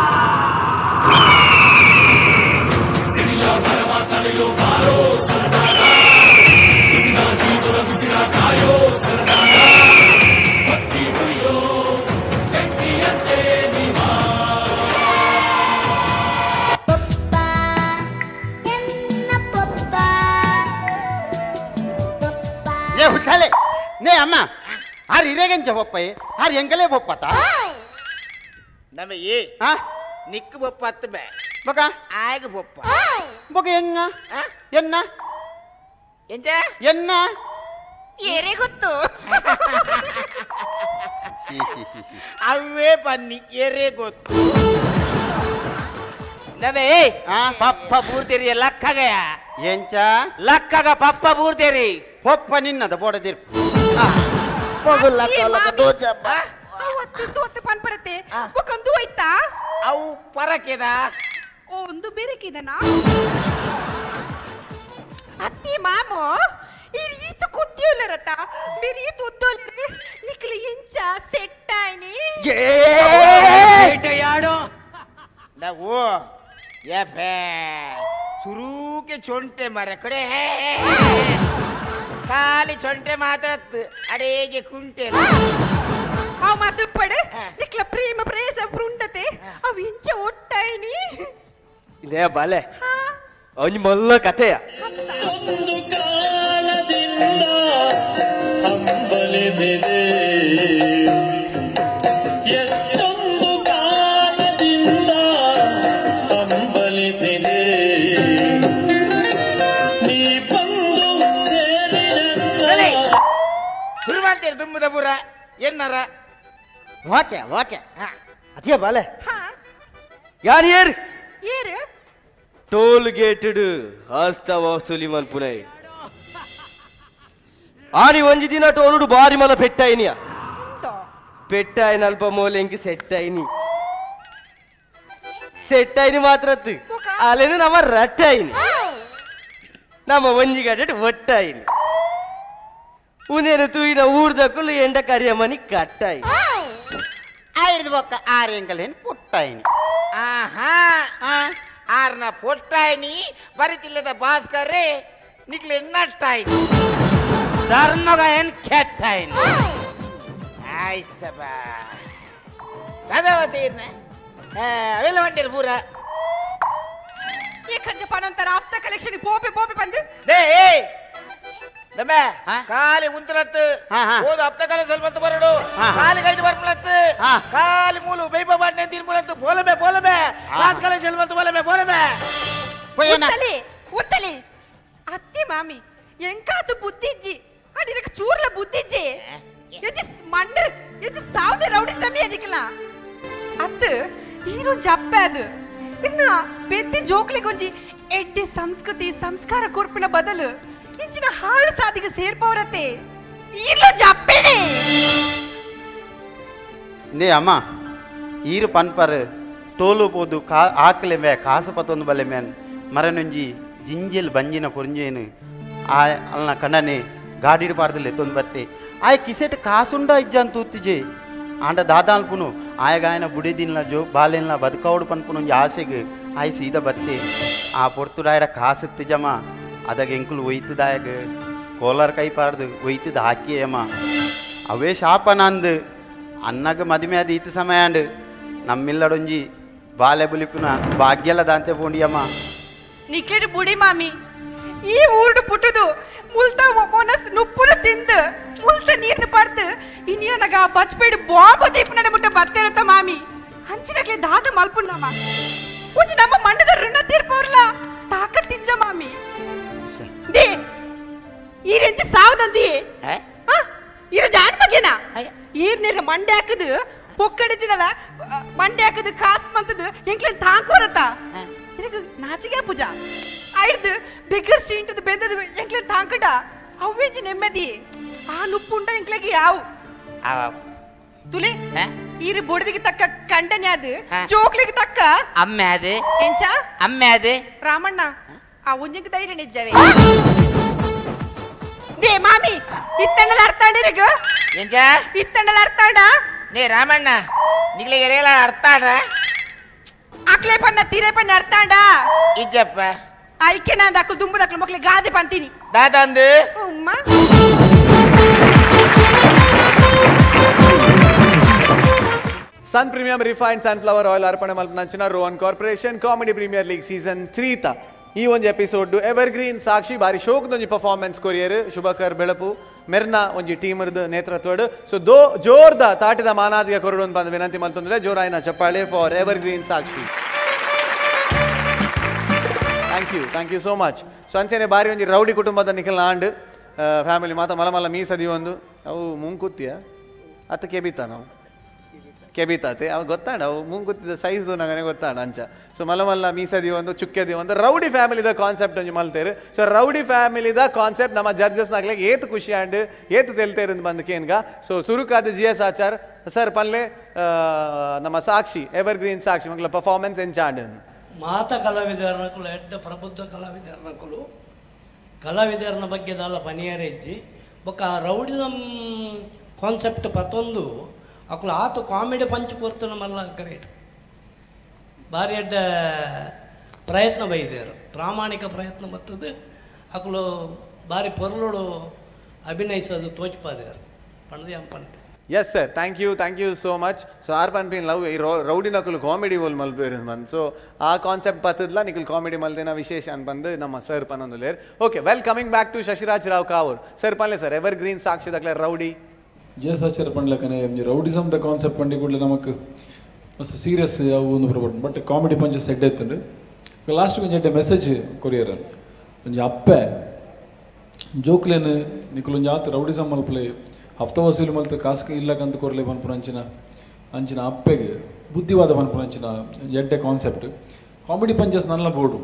ನೇ ಹುಟ್ಟಾಲೆ ನೇ ಅಮ್ಮ ಆರು ಹಿರೇಗಂಚ ಬೊಪ್ಪೈ ಆರು ಎಂಗಲೇ ಬೊಪ್ಪತ್ತ ನಮ ಏ ಹಾ ನಿಕ್ಕು ಬೊಪ್ಪ ಹತ್ತು ಬೇ ಬೊಕ ಆಗ ಬೊಪ್ಪ ಬೊಕ ಎಂಗ ಎನ್ನ ಎಂಜ ಎನ್ನ ಏರೇ ಗೊತ್ತು ಸಿ ಸಿ ಸಿ ಸಿ ಅವೇ ಬನ್ನಿ ಏರೇ ಗೊತ್ತು ನವೇ ಪಪ್ಪ ಬೂರ್ದೇರಿ ಲಕ್ಕಗಯ ಎಂಚ ಲಕ್ಕಗ ಪಪ್ಪ ಬೂರ್ದೇರಿ ಪೊಪ್ಪ ನಿನ್ನದ ಬೋಡದಿರ್ ಅವತ್ತು ತೋತೆ ಪನ್ ಬರುತ್ತೆ ಒಂದು ಹೋಯ್ತಾ ಅವು ಪರಕೆದ ಒಂದು ಬೇರೆಕಿದನಾ ಅತ್ತಿ ಮಾಮು ಈ ರೀತಿ ಕುದ್ದಿಲ್ಲರತ ಮೇರಿ ತುದ್ದೋಲ್ರೆ ನಿಕ್ಲಿ ಇಂಚ ಸೆಟ್ ಆಯ್ನಿ ಬೇಟೆಯಾಡೋ ನಾವು ಏಪೇ ಶುರುಕೆ ಚೊಂಟೆ ಮರ ಕಡೆ ಖಾಲಿ ಚೊಂಟೆ ಮಾತಾಡ್ತು ಅಡೇಗೆ ಕುಂಟೆ ಅವ್ ಮಾತು ಪಡೆ ನಿಕ್ಲ ಪ್ರೇಮ ಪ್ರೇಸ ಬೃಂದತೆ ಅವ್ ಇಂಚ ಒಟ್ಟಾಯ್ನಿ ಇದೇ ಬಾಲೆ ಅವನಿ ಮೊಲ್ಲ ಕಥೆಯ ಒಂದು ಕಾಲದಿಂದ ಹಂಬಲಿಸಿದೆ ಎಷ್ಟೊಂದು ಕಾಲದಿಂದ ಹಂಬಲಿಸಿದೆ ನೀ ಬಂದು ಸೇರಿದ ಶುರು ಮಾಡ್ತೀರಿ ತುಂಬದ ಪುರ ಏನಾರ ಓಕೆ ಓಕೆ ಅದೇ ಬಾಲೆ ಯಾರು ಯಾರು ಏರು ಟೋಲ್ ಗೇಟೆಡ್ ಆಸ್ತಾವ ಸುಲಿಮನ್ ಪುನೈ ಆನಿ ಒಂಜಿ ದಿನ ಟೋಲುಡು ಬಾರಿ ಮಲ ಪೆಟ್ಟಾಯಿನಿಯ ಪೆಟ್ಟಾಯಿನ ಅಲ್ಪ ಮೂಲೆಂಕಿ ಸೆಟ್ಟಾಯಿನಿ ಸೆಟ್ಟಾಯಿನಿ ಮಾತ್ರ ಅಲ್ಲೇನು ನಮ್ಮ ರಟ್ಟಾಯಿನಿ ನಮ್ಮ ಒಂಜಿ ಗಡ್ಡೆ ಒಟ್ಟಾಯಿನಿ ಉನೇನು ತೂಯಿನ ಊರ್ದಕ್ಕೂ ಎಂಡ ಕರಿಯ ಮನಿ ಕಟ್ಟಾಯಿ ಐದು ಬೊಕ್ಕ ಆರು ಎಂಗಲೇನು ಪುಟ್ಟಾಯಿನಿ ಆಹಾ ಆರ್ನ ಪೊಟ್ಟಾಯ್ನಿ ಬರಿತಿಲ್ಲದ ಭಾಸ್ಕರೇ ನಿಕ್ಲೆ ನಟ್ಟಾಯ್ನಿ ಧರ್ಮಗ ಏನ್ ಕೆಟ್ಟಾಯ್ನಿ ಆಯ್ಸ ಬಾ ಕದವ ಸೇರ್ನ ಅವೆಲ್ಲ ಹೊಂಟಿರ ಪೂರ ಈ ಕಂಜ ಪನಂತರ ಆಫ್ತ ಕಲೆಕ್ಷನ್ ಪೋಪೆ ಪೋಪೆ ಬಂದು ದೇ ದಮ್ಮೆ ಕಾಲಿ ಉಂತಲತ್ತು ಓದು ಹಪ್ತ ಕಾಲ ಸ್ವಲ್ಪ ಬರಡು ಕಾಲಿ ಕೈದು ಬರ್ಮಲತ್ತು ಕಾಲಿ ಮೂಲು ಬೈಬ ಬಾಟ್ನೆ ತಿರ್ಮಲತ್ತು ಬೋಲಮೆ ಬೋಲಮೆ ಕಾಸ್ ಕಾಲ ಸ್ವಲ್ಪ ಬೋಲಮೆ ಬೋಲಮೆ ಉತ್ತಲಿ ಉತ್ತಲಿ ಅತ್ತಿ ಮಾಮಿ ಎಂಕಾತು ಬುದ್ಧಿಜ್ಜಿ ಅಡಿದಕ್ಕೆ ಚೂರ್ಲ ಬುದ್ಧಿಜ್ಜಿ ಎಜಿ ಮಂಡ ಎಜಿ ಸಾವ್ದೆ ರೌಡಿ ಸಮಯ ನಿಕಲ ಅತ್ತ ಈರು ಜಪ್ಪೆ ಅದು ಇನ್ನ ಬೆತ್ತಿ ಜೋಕ್ಲೆ ಗೊಂಜಿ ಎಡ್ಡೆ ಸಂಸ್ಕೃತಿ ಸಂಸ್ಕಾರ ಕೊರ್ಪಿನ ಬದಲು ಇಂಚಿನ ಹಾಳು ಸಾದಿಗೆ ಸೇರ್ಪವರತೆ ಈರ್ಲ ಜಪ್ಪೆನೆ ನೇ ಅಮ್ಮ ಈರು ಪನ್ಪರ್ ಟೋಲು ಪೋದು ಕಾ ಆಕಲೆ ಮೇ ಕಾಸ ಪತ್ತೊಂದು ಬಲೆ ಮೇನ್ ಮರನೊಂಜಿ ಜಿಂಜೆಲ್ ಬಂಜಿನ ಪುರಂಜೇನು ಆ ಅಲ್ನ ಕಣ್ಣನೆ ಗಾಡಿಡ್ ಪಾರ್ದಲ್ಲಿ ಎತ್ತೊಂದು ಬತ್ತೆ ಆಯ ಕಿಸೆಟ್ ಕಾಸುಂಡ ಇಜ್ಜಂತ ತೂತಿಜೆ ಆಂಡ ದಾದಾಲ್ಪುನು ಆಯಗಾಯನ ಬುಡಿದಿನ್ಲ ಜೋ ಬಾಲೆನ್ಲ ಬದುಕೌಡು ಪನ್ಪುನೊಂಜಿ ಆಸೆಗೆ ಆಯ ಸೀದ ಬತ್ತೆ ಆ ಪೊರ್ತುಡಾಯಡ ಕಾಸತ್ತು ಜಮ ಅದಾಗ ಎಂಕುಲು ಒಯ್ತದಾಯಗ ಕೋಲಾರ ಕೈ ಪಾರ್ದು ಒಯ್ತದ ಹಾಕಿಯಮ್ಮ ಅವೇ ಶಾಪನಂದು ಅನ್ನಗ ಮದುವೆ ಅದು ಈತ ಸಮಯ ಅಂಡು ನಮ್ಮಿಲ್ಲಡೊಂಜಿ ಬಾಲೆ ಬುಲಿಪುನ ಭಾಗ್ಯಲ್ಲ ದಾಂತೆ ಪೋಂಡಿಯಮ್ಮ ನಿಕ್ಲೆಡು ಬುಡಿ ಮಾಮಿ ಈ ಊರ್ಡು ಪುಟ್ಟದು ಮುಲ್ತ ಮೊನಸ್ ನುಪ್ಪುನ ತಿಂದು ಮುಲ್ತ ನೀರ್ನ ಪಡ್ದು ಇನ್ನಿಯನಗ ಬಚ್ಪೇಡು ಬಾಂಬು ದೀಪ ನಡಬಿಟ್ಟ ಬರ್ತೇರತ್ತ ಮಾಮಿ ಹಂಚಿನಕ್ಲೆ ದಾದ ಮಲ್ಪುನ್ನಮ್ಮ ಒಂಜಿ ನಮ್ಮ ಮಂಡದ ಋಣ ತೀರ್ಪೋರ್ಲ ತಾಕತ್ ತಿಂಜ ಮಾಮಿ ದೇ ಈ ರೆಂಚ ಸಾವದಂದಿ ಇರ ಜಾನ್ ಬಗ್ಗೆನಾ ಈರ್ ನೀರ್ ಮಂಡೆ ಹಾಕದು ಪೊಕ್ಕಡಿಜಿನಲ್ಲ ಮಂಡೆ ಹಾಕದು ಕಾಸ್ ಮಂತದು ಎಂಕ್ಲೆನ್ ತಾಂಕೋರತ್ತ ನಿನಗೆ ನಾಚಿಗೆ ಪೂಜಾ ಐಡ್ದು ಬಿಗ್ಗರ್ ಸೀಂಟದ ಬೆಂದದು ಎಂಕ್ಲೆನ್ ತಾಂಕಡ ಅವೇಂಜಿ ನೆಮ್ಮದಿ ಆ ನುಪ್ಪುಂಡ ಇಂಕ್ಲೆಗೆ ಯಾವ ಅವ ತುಲೆ ಹಾ? ಈರು ಬೊಡದಿಗೆ ತಕ್ಕ ಕಂಡನೆ ಅದು ಹಾ. ಜೋಕ್ಲಿಗೆ ತಕ್ಕ ಅಮ್ಮೆ ಅದೇ ಎಂಚ ಅಮ್ಮೆ ಅದೇ ರಾಮಣ್ಣ ಆ ಒಂಜಿಗೆ ಧೈರ್ಯ ನಿಜ್ಜವೆ ದೇ ಮಾಮಿ ಇತ್ತಂಡಲ ಅರ್ಥಾಂಡಿರಿಗ ಎಂಚ ಇತ್ತಂಡಲ ಅರ್ಥಾಂಡ ನೇ ರಾಮಣ್ಣ ನಿಗ್ಲೆ ಎರೆಯಲ್ಲ ಅರ್ಥ ಆಡ ಅಕ್ಲೆ ಪನ್ನ ತೀರೆ ಪನ್ನ ಅರ್ಥಾಂಡ ಇಜ್ಜಪ್ಪ ಐಕೆ ನಾನು ದಕ್ಕಲು ದುಂಬು ದಕ್ಕಲು ಮಕ್ಳಿಗೆ ಗಾದೆ ಪಂತೀನಿ ದಾದಂದು ಉಮ್ಮ sun premium refined sunflower oil ಅರ್ಪಣೆ ಮಲ್ಪನಂಚಿನ Rohan corporation comedy premier league season three ತ ಈ ಒಂದು ಎಪಿಸೋಡ್ ಎವರ್ ಗ್ರೀನ್ ಸಾಕ್ಷಿ ಬಾರಿ ಶೋಕದೊಂಜಿ ಪರ್ಫಾರ್ಮೆನ್ಸ್ ಕೊರಿಯರ್ ಶುಭಕರ್ ಬೆಳಪು ಮೆರ್ನಾ ಒಂಜಿ ಟೀಮರ್ದ ನೇತೃತ್ವಡ್ ಸೊ ದೋ ಜೋರ್ದ ತಾಟಿದ ಮಾನಾದಿಗೆ ಕೊರಡು ಅಂತ ಬಂದು ವಿನಂತಿ ಮಲ್ತೊಂದಿಲ್ಲ ಜೋರಾಯಿನ ಚಪ್ಪಾಳೆ for ever green Sakshi thank you thank you so much so ಅಂಚೆನೆ ಬಾರಿ ಒಂಜಿ ರೌಡಿ ಕುಟುಂಬದ ನಿಖಿಲ್ ನಾಂಡ್ ಫ್ಯಾಮಿಲಿ ಮಾತ ಮಲ ಮಲ ಮೀಸದಿ ಒಂದು ಅವು ಮುಂಕುತ್ತಿಯ ಅತ್ತ ಕೆಬಿತ ನಾವು ಕೆಬಿತಾತೆ ಅವು ಗೊತ್ತಾಣ ಅವು ಮುಂಗುತ್ತಿದ್ದ ಸೈಜು ನಂಗೆ ಗೊತ್ತಾಣ ಅಂಚ ಸೊ ಮಲ ಮಲ್ಲ ಮೀಸದಿ ಒಂದು ಚುಕ್ಕೆದಿ ಒಂದು ರೌಡಿ ಫ್ಯಾಮಿಲಿದ ಕಾನ್ಸೆಪ್ಟ್ ಒಂಜಿ ಮಲ್ತೇರು ಸೊ ರೌಡಿ ಫ್ಯಾಮಿಲಿದ ಕಾನ್ಸೆಪ್ಟ್ ನಮ್ಮ ಜಡ್ಜಸ್ನಾಗ್ಲೆ ಏತ್ ಖುಷಿ ಆಂಡ್ ಏತ್ ತೆಲ್ತೇರು ಬಂದು ಕೇನ್ಗ ಸೊ ಸುರುಕಾದ ಜಿ ಎಸ್ ಆಚಾರ್ ಸರ್ ಪಲ್ಲೆ ನಮ್ಮ ಸಾಕ್ಷಿ ಎವರ್ ಗ್ರೀನ್ ಸಾಕ್ಷಿ ಮಕ್ಕಳ ಪರ್ಫಾರ್ಮೆನ್ಸ್ ಎಂಚಾಂಡ್ ಮಾತ ಕಲಾವಿದರನಕುಲು ಎಡ್ಡ ಪ್ರಬುದ್ಧ ಕಲಾವಿದರನಕುಲು ಕಲಾವಿದರನ ಬಗ್ಗೆ ದಾಲ ಪನಿಯರೆ ಇಜ್ಜಿ ಬೊಕ್ಕ ರೌಡಿಸಮ್ ಕಾನ್ಸೆಪ್ಟ್ ಪತ್ತೊಂದು ಅಕುಲು ಆತು ಕಾಮಿಡಿ ಪಂಚ್ ಪೂರ್ತನ ಮಲ್ಲ ಗ್ರೇಟ್ ಭಾರಿ ಎಡ್ಡ ಪ್ರಯತ್ನ ಬೈದೇರು ಪ್ರಾಮಾಣಿಕ ಪ್ರಯತ್ನ ಬರ್ತದೆ ಅಕುಲು ಭಾರಿ ಪೊರ್ಲುಡು ಅಭಿನಯಿಸೋದು ತೋಚ್ಪಾದೇರು ಪಣದಿ ಅಂಪಂಟೆ yes sir thank you thank you so much so ಆರ್ ಪನ್ಪಿನ್ ಲವ್ ಈ ರೌಡಿ ನಕಲು ಕಾಮಿಡಿ ಓಲ್ ಮಲ್ಪೇರು ಬಂದು ಸೊ ಆ ಕಾನ್ಸೆಪ್ಟ್ ಪತ್ತದ್ಲ ನಿಖಲ್ ಕಾಮಿಡಿ ಮಲ್ದೇನ ವಿಶೇಷ ಅಂತ ಬಂದು ನಮ್ಮ ಸರ್ ಪನ್ನೊಂದು ಲೇರ್ okay well coming back to Shashiraj Rao Kavoor sir ಪನ್ಲೆ ಸರ್ ಎವರ್ ಗ್ರೀನ್ ಸಾಕ್ಷಿದಾಗ್ಲೆ ರೌಡಿ ಜೆ ಸಾಚರ್ ಪಂಡ್ಲಕನೆ ರೌಡಿಸಮ್ ದ ಕಾನ್ಸೆಪ್ಟ್ ಪಂಡಿ ಕೂಡಲೇ ನಮಕ್ ಮಸ್ತ್ ಸೀರಿಯಸ್ ಅವು ಒಂದು ಪ್ರೊಬಟ್ ಬಟ್ ಕಾಮಿಡಿ ಪಂಚ ಸೆಡ್ ಎತ್ತಂಡು ಲಾಸ್ಟ್ ಕೊಂಚ ಎಡ್ಡೆ ಮೆಸೇಜ್ ಕೊರಿಯರ್ ಒಂಜಿ ಅಪ್ಪೆ ಜೋಕ್ಲೇನು ನಿಖಲೊಂಜಿ ಆತು ರೌಡಿಸಮ್ ಮಲ್ಪಲೆ ಹಫ್ತ ವಸೂಲಿ ಮಲ್ತು ಕಾಸ್ಕ ಇಲ್ಲಕಂತ ಕೊರಲೆ ಪನ್ಪುನ ಅಂಚಿನ ಅಂಚಿನ ಅಪ್ಪೆಗೆ ಬುದ್ಧಿವಾದ ಪನ್ಪುನ ಅಂಚಿನ ಎಡ್ಡೆ ಕಾನ್ಸೆಪ್ಟ್ ಕಾಮಿಡಿ ಪಂಚಸ್ ನನ್ನ ಬೋರ್ಡು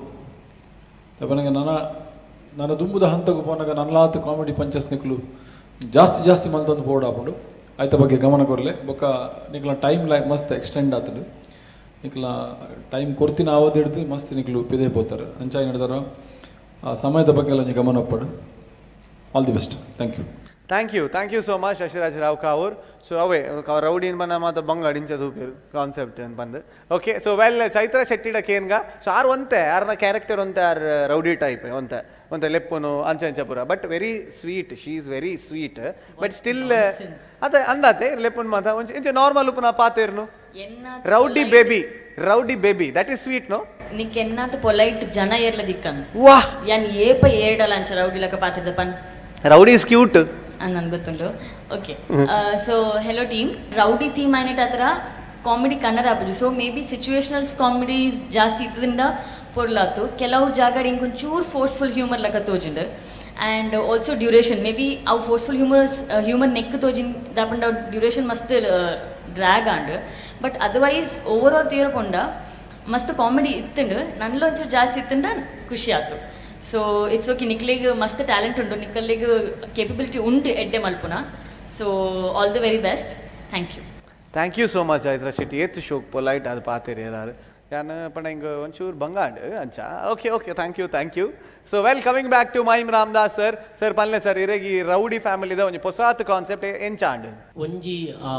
ನನಗೆ ನನ್ನ ನನ್ನ ದುಂಬುದ ಹಂತಕ್ಕೆ ಪೋನಾಗ ನನ್ನಲಾತು ಕಾಮಿಡಿ ಪಂಚಸ್ ನಿಕ್ಲು ಜಾಸ್ತಿ ಜಾಸ್ತಿ ಮಲ್ತೊಂದು ಬೋರ್ಡ್ ಹಾಕೊಂಡು ಆಯ್ತ ಬಗ್ಗೆ ಗಮನ ಕೊರಲೆ ಬೊಕ್ಕ ನಿಕ್ಲ ಟೈಮ್ ಲೈ ಮಸ್ತ್ ಎಕ್ಸ್ಟೆಂಡ್ ಆತಡು ನಿಕ್ಲ ಟೈಮ್ ಕೊರ್ತಿನ ಆವದು ಹಿಡ್ದು ಮಸ್ತ್ ನಿಕ್ಲು ಪಿದೆ ಪೋತಾರೆ ಅಂಚಾಯಿ ನಡೆದಾರ ಆ ಸಮಯದ ಬಗ್ಗೆ ಎಲ್ಲ ಗಮನ ಒಪ್ಪಡು all the best thank you thank you thank you so much Shashiraj Rao Kavoor so ಅವೇ ರೌಡಿನ ಬನ್ನ ಮಾತ ಬಂಗ ಅಡಿಂಚದು ಪೇರು ಕಾನ್ಸೆಪ್ಟ್ ಅಂತ ಬಂದು ಓಕೆ ಸೊ ವೆಲ್ ಚೈತ್ರ ಶೆಟ್ಟಿಡ ಕೇನ್ಗ ಸೊ ಆರ್ ಒಂತೆ ಯಾರನ್ನ ಕ್ಯಾರೆಕ್ಟರ್ ಒಂತೆ ಆರ್ ರೌಡಿ ಟೈಪ್ ಒಂತೆ ಒಂತೆ ಲೆಪ್ಪುನು ಅಂಚೆ ಅಂಚೆ ಪೂರ but very sweet she is very sweet but still ಅದೇ ಅಂದಾತೆ ಲೆಪ್ಪುನ್ ಮಾತ ಒಂಚ ಇಂಚೆ ನಾರ್ಮಲ್ ಉಪ್ಪು ನಾ ಪಾತೇರ್ನು rowdy baby rowdy baby that is sweet no ನಿಕ್ಕೆನ್ನಾತ ಪೊಲೈಟ್ ಜನ ಏರ್ಲ ದಿಕ್ಕನ್ ವಾಹ್ ಯಾನ್ ಏಪ ಏಡಲ ಅಂಚ ರೌಡಿ ಲಕ ಪಾತಿರ್ದ ಪನ್ ರೌಡಿ ಇಸ್ ಕ್ಯೂಟ್ ನನ್ಗೆ ಗೊತ್ತುಂಟು okay so hello team rowdy theme ಆಯ್ನೆಟ್ ಆ ಥರ ಕಾಮಿಡಿ ಕನ್ನಡ ಆಪುಜು so maybe situationals comedy ಜಾಸ್ತಿ ಇದ್ದರಿಂದ ಪೊರ್ಲಾತು ಕೆಲವು ಜಾಗ ಇಂಕೊಂಚೂರು ಫೋರ್ಸ್ಫುಲ್ ಹ್ಯೂಮರ್ ಲಕ ತೋಜುಂಡು and also duration maybe ಅವು ಫೋರ್ಸ್ಫುಲ್ ಹ್ಯೂಮರ್ಸ್ ಹ್ಯೂಮರ್ ನೆಕ್ ತೋಜಿನ್ ದಾಪಂಡ ಡ್ಯೂರೇಷನ್ ಮಸ್ತ್ drag and but otherwise overall ತೀರಕೊಂಡ ಮಸ್ತ್ ಕಾಮಿಡಿ ಇತ್ತುಂಡು ನನ್ನಲ್ಲಿ ಒಂಚೂರು ಜಾಸ್ತಿ ಇತ್ತಂಡ ಖುಷಿ ಆಯ್ತು ಸೊ ಇಟ್ಸ್ ಓಕೆ ನಿಕ್ಲಿಗೆ ಮಸ್ತ್ ಟ್ಯಾಲೆಂಟ್ ಉಂಟು ನಿಕ್ಕಲ್ಲಿಗೆ ಕೇಪಬಿಲಿಟಿ ಉಂಟು ಎಡ್ಡೆ ಮಲ್ಪುನ so all the very best thank you thank you so much Chaitra Shetty ಏತ್ ಶೋಕ್ ಪೊಲೈಟ್ ಅದು ಪಾತೇರಿ ಯಾರು ಯಾನು ಪಣ ಹಿಂಗೆ ಒಂಚೂರು ಬಂಗಾಂಡ್ ಅಂಚ okay okay thank you thank you so well coming back to mime Ramdas sir sir ಪನ್ಲೆ ಸರ್ ಇರೇಗಿ ರೌಡಿ ಫ್ಯಾಮಿಲಿದ ಒಂಜಿ ಹೊಸಾತ್ ಕಾನ್ಸೆಪ್ಟ್ ಎಂಚಾಂಡ್ ಒಂಜಿ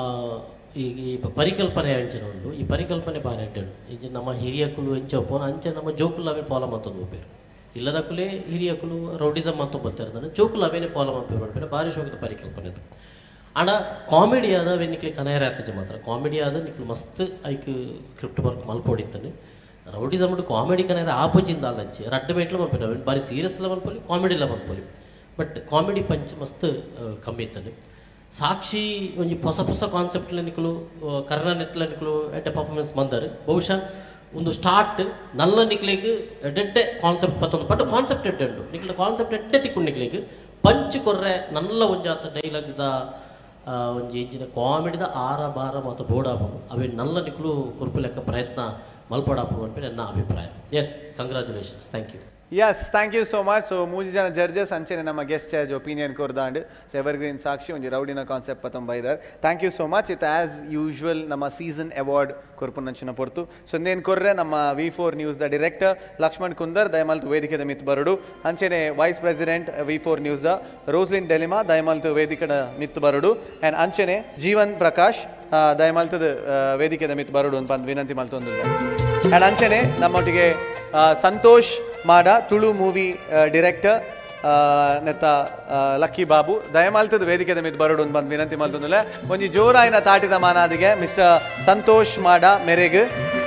ಈಗ ಈ ಪರಿಕಲ್ಪನೆ ಅಂಚನೆ ಉಂಡು ಈ ಪರಿಕಲ್ಪನೆ ಬಾರಿ ಅಡ್ಡಂಡು ಈಗ ನಮ್ಮ ಹಿರಿಯಕುಲು ಎಂಚ ಒಪ್ಪೋನ ಅಂಚೆ ನಮ್ಮ ಜೋಕುಲು ಅವೇ ಫಾಲೋ ಮಾಡ್ತಂದು ಹೋಗ್ಬೇರು ಇಲ್ಲದಕ್ಕಲೇ ಹಿರಿಯಕುಲು ರೌಡಿಸಮ್ ಅಂತ ಬರ್ತಿರ್ತಾನೆ ಜೋಕುಲು ಅವೇನೇ ಫಾಲೋ ಮಾಡ್ಬೇಕು ಮಾಡ್ಬೇಕು ಭಾರಿ ಶೋಕದ ಪರಿಕಲ್ಪನೆ ಅದು ಅಣ್ಣ ಕಾಮಿಡಿ ಆದ ಅವೆ ನಿಕ್ಲಿ ಕನೆಯರ ಆತಜೆ ಮಾತ್ರ ಕಾಮಿಡಿ ಆದ ನಿಕ್ಲು ಮಸ್ತ್ ಐಕ್ ಕ್ರಿಪ್ಟ್ ವರ್ಕ್ ಮಲ್ಪೊಡಿತಾನೆ ರೌಡಿಸಮ್ ಉಂಟು ಕಾಮಿಡಿ ಕನೆಯರ ಆಪೋಜಿಂದ ಅಲ್ಲಂಚೆ ರಡ್ಡ ಮೇಟ್ಲ ಮಲ್ಪೊಲಿ ಅವೇನು ಭಾರಿ ಸೀರಿಯಸ್ಲ ಮಲ್ಪೊಲಿ ಕಾಮಿಡಿಲ್ಲ ಮಲ್ಪೊಲಿ ಬಟ್ ಕಾಮಿಡಿ ಪಂಚ್ ಮಸ್ತ್ ಕಮ್ಮಿ ಇತ್ತಾನೆ ಸಾಕ್ಷಿ ಒಂಜಿ ಹೊಸ ಹೊಸ ಕಾನ್ಸೆಪ್ಟ್ಲ ನಿಕ್ಲು ಕರ್ಣ ನೆಟ್ಲ ನಿಕ್ಲು ಎಡ್ಡೆ ಪರ್ಫಾರ್ಮೆನ್ಸ್ ಬಂದಾರೆ ಬಹುಶಃ ಒಂದು ಸ್ಟಾರ್ಟ್ ನಲ್ಲ ನಿಕ್ಲಿಗೆ ಎಡ್ಡೆ ಕಾನ್ಸೆಪ್ಟ್ ಪತ್ತೊಂದು ಬಟ್ ಕಾನ್ಸೆಪ್ಟ್ ಎಡ್ಡೆ ಉಂಟು ನಿಕ್ಲ ಕಾನ್ಸೆಪ್ಟ್ ಎಡ್ಡೆ ತಿಕ್ಕೊಂಡು ನಿಕ್ಲಿಗೆ ಪಂಚ್ ಕೊರ್ರೆ ನಲ್ಲ ಒಂಜಾತ ಡೈಲಾಗ್ದ ಒಂಜಿ ಇಂಚಿನ ಕಾಮಿಡಿದ ಆರ ಬಾರ ಮತ್ತು ಬೋಡಾಪು ಅವೇ ನಲ್ಲ ನಿಕ್ಲು ಕುರುಪು ಲೆಕ್ಕ ಪ್ರಯತ್ನ ಮಲ್ಪಡಾಪು ಅಂತ ನನ್ನ ಅಭಿಪ್ರಾಯ yes congratulations thank you Yes, thank you so much. So, ಮೂಜಿ ಜನ ಜಡ್ಜಸ್ ಅಂಚೆನೆ ನಮ್ಮ ಗೆಸ್ಟ್ ಜಡ್ಜ್ ಒಪಿನಿಯನ್ ಕೊರ್ದಾಂಡ್ ಸೊ ಎವರ್ ಗ್ರೀನ್ ಸಾಕ್ಷಿ ಒಂಜಿ ರೌಡಿನ ಕಾನ್ಸೆಪ್ಟ್ ಪತಂ ಬೈದಾರ್ ಥ್ಯಾಂಕ್ ಯು ಸೋ ಮಚ್ ಇತ್ ಆಸ್ ಯೂಶುವಲ್ ನಮ್ಮ ಸೀಸನ್ ಅವಾರ್ಡ್ ಕೊರ್ಪುನಂಚಿನ ಪೊರ್ತು ಸೊ ನೇನು ಕೊರ್ರೆ ನಮ್ಮ ವಿ ಫೋರ್ ನ್ಯೂಸ್ ದ ಡೈರೆಕ್ಟರ್ ಲಕ್ಷ್ಮಣ್ ಕುಂದರ್ ದಯಮಾಲ್ತು ವೇದಿಕೆದ ಮಿತ್ ಬರಡು ಅಂಚೆನೆ vice president V four news ದ ರೋಸ್ಲಿನ್ ಡೆಲಿಮಾ ದಯಮಾಲ್ತು ವೇದಿಕೆದ ಮಿತ್ ಬರಡು ಆ್ಯಂಡ್ ಅಂಚೆನೆ ಜೀವನ್ ಪ್ರಕಾಶ್ ದಯಮಾಲ್ತದ ವೇದಿಕೆದ ಮಿತ್ ಬರಡು ಅಂತ ವಿನಂತಿ ಮಲ್ತೊಂದು ಆ್ಯಂಡ್ ಅಂಚೆನೆ ನಮ್ಮೊಟ್ಟಿಗೆ ಸಂತೋಷ್ ಮಾಡ ತುಳು ಮೂವಿ ಡಿರೆಕ್ಟರ್ ನೆತ್ತ ಲಕ್ಕಿ ಬಾಬು ದಯಮಾಲ್ತದ ವೇದಿಕೆದ ಮಿತ್ ಬರಡು ಅಂತ ಬಂದು ವಿನಂತಿ ಮಲ್ತೊಂದುಲ್ಲ ಒಂಜಿ ಜೋರಾಯಿನ ತಾಟಿದ ಮಾನಾದಿಗೆ ಮಿಸ್ಟರ್ ಸಂತೋಷ್ ಮಾಡ ಮೆರೆಗ್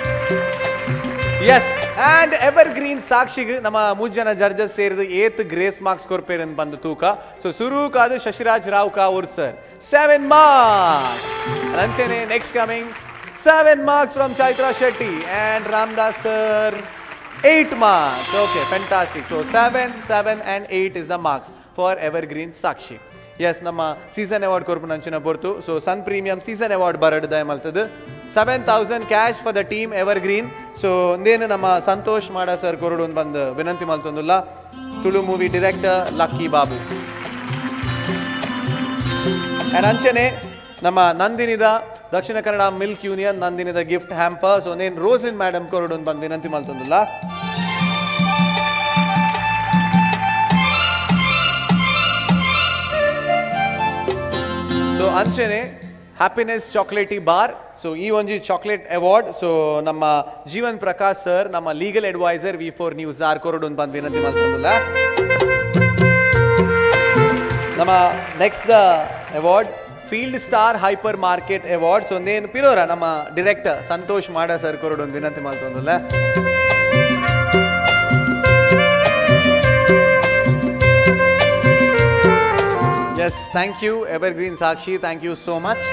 ಎಸ್ ಆ್ಯಂಡ್ ಎವರ್ ಗ್ರೀನ್ ಸಾಕ್ಷಿಗೆ ನಮ್ಮ ಮೂರು ಜನ ಜಡ್ಜಸ್ ಸೇರಿದ ಏತ್ ಗ್ರೇಸ್ ಮಾರ್ಕ್ಸ್ ಕೊರ್ಪೇರ್ ಅಂತ ಬಂದು ತೂಕ ಸೊ ಸುರು ಕಾದು Shashiraj Rao Kavoor sir seven marks ಅಂಚೆನೆ next coming seven marks from Chaitra Shetty and Ramdas sir eight marks. Okay, fantastic. So seven, seven and eight is the marks for Evergreen Sakshi. Yes, nama season award korpunanchina portu. So Sun Premium season award baradu dayamaltadu seven thousand cash for the team Evergreen. So ndenu nama Santosh Mada sir korudu bandu vinanti maltondulla Tulu movie director Lucky Babu. And anchene ನಮ್ಮ ನಂದಿನಿದ ದಕ್ಷಿಣ ಕನ್ನಡ ಮಿಲ್ಕ್ ಯೂನಿಯನ್ ನಂದಿನಿದ ಗಿಫ್ಟ್ ಹ್ಯಾಂಪರ್ ಸೊ ನೇನು ರೋಸ್ಲಿನ್ ಮೇಡಮ್ ಕೊರಡು ಬಂದು ವಿನಂತಿ ಮಲ್ತೊಂದಿಲ್ಲ ಸೊ ಅಂಚೆನೆ ಹ್ಯಾಪಿನೆಸ್ ಚಾಕ್ಲೇಟಿ ಬಾರ್ ಸೊ ಈ ಒಂಜಿ ಚಾಕ್ಲೇಟ್ ಅವಾರ್ಡ್ ಸೊ ನಮ್ಮ ಜೀವನ್ ಪ್ರಕಾಶ್ ಸರ್ ನಮ್ಮ legal adviser V four news ಆರ್ ಕೊರಡು ಬಂದು ವಿನಂತಿ ಮಲ್ತೊಂದಿಲ್ಲ ನಮ್ಮ ನೆಕ್ಸ್ಟ್ ದ award field star hypermarket award so ನೇನು ಪಿರೋರ ನಮ್ಮ ಡಿರೆಕ್ಟರ್ ಸಂತೋಷ್ ಮಾಡ ಸರ್ ಕೊರಡು ಒಂದು ವಿನಂತಿ ಮಾಡ್ತೊಂದಲ್ಲ yes thank you ever green Sakshi thank you so much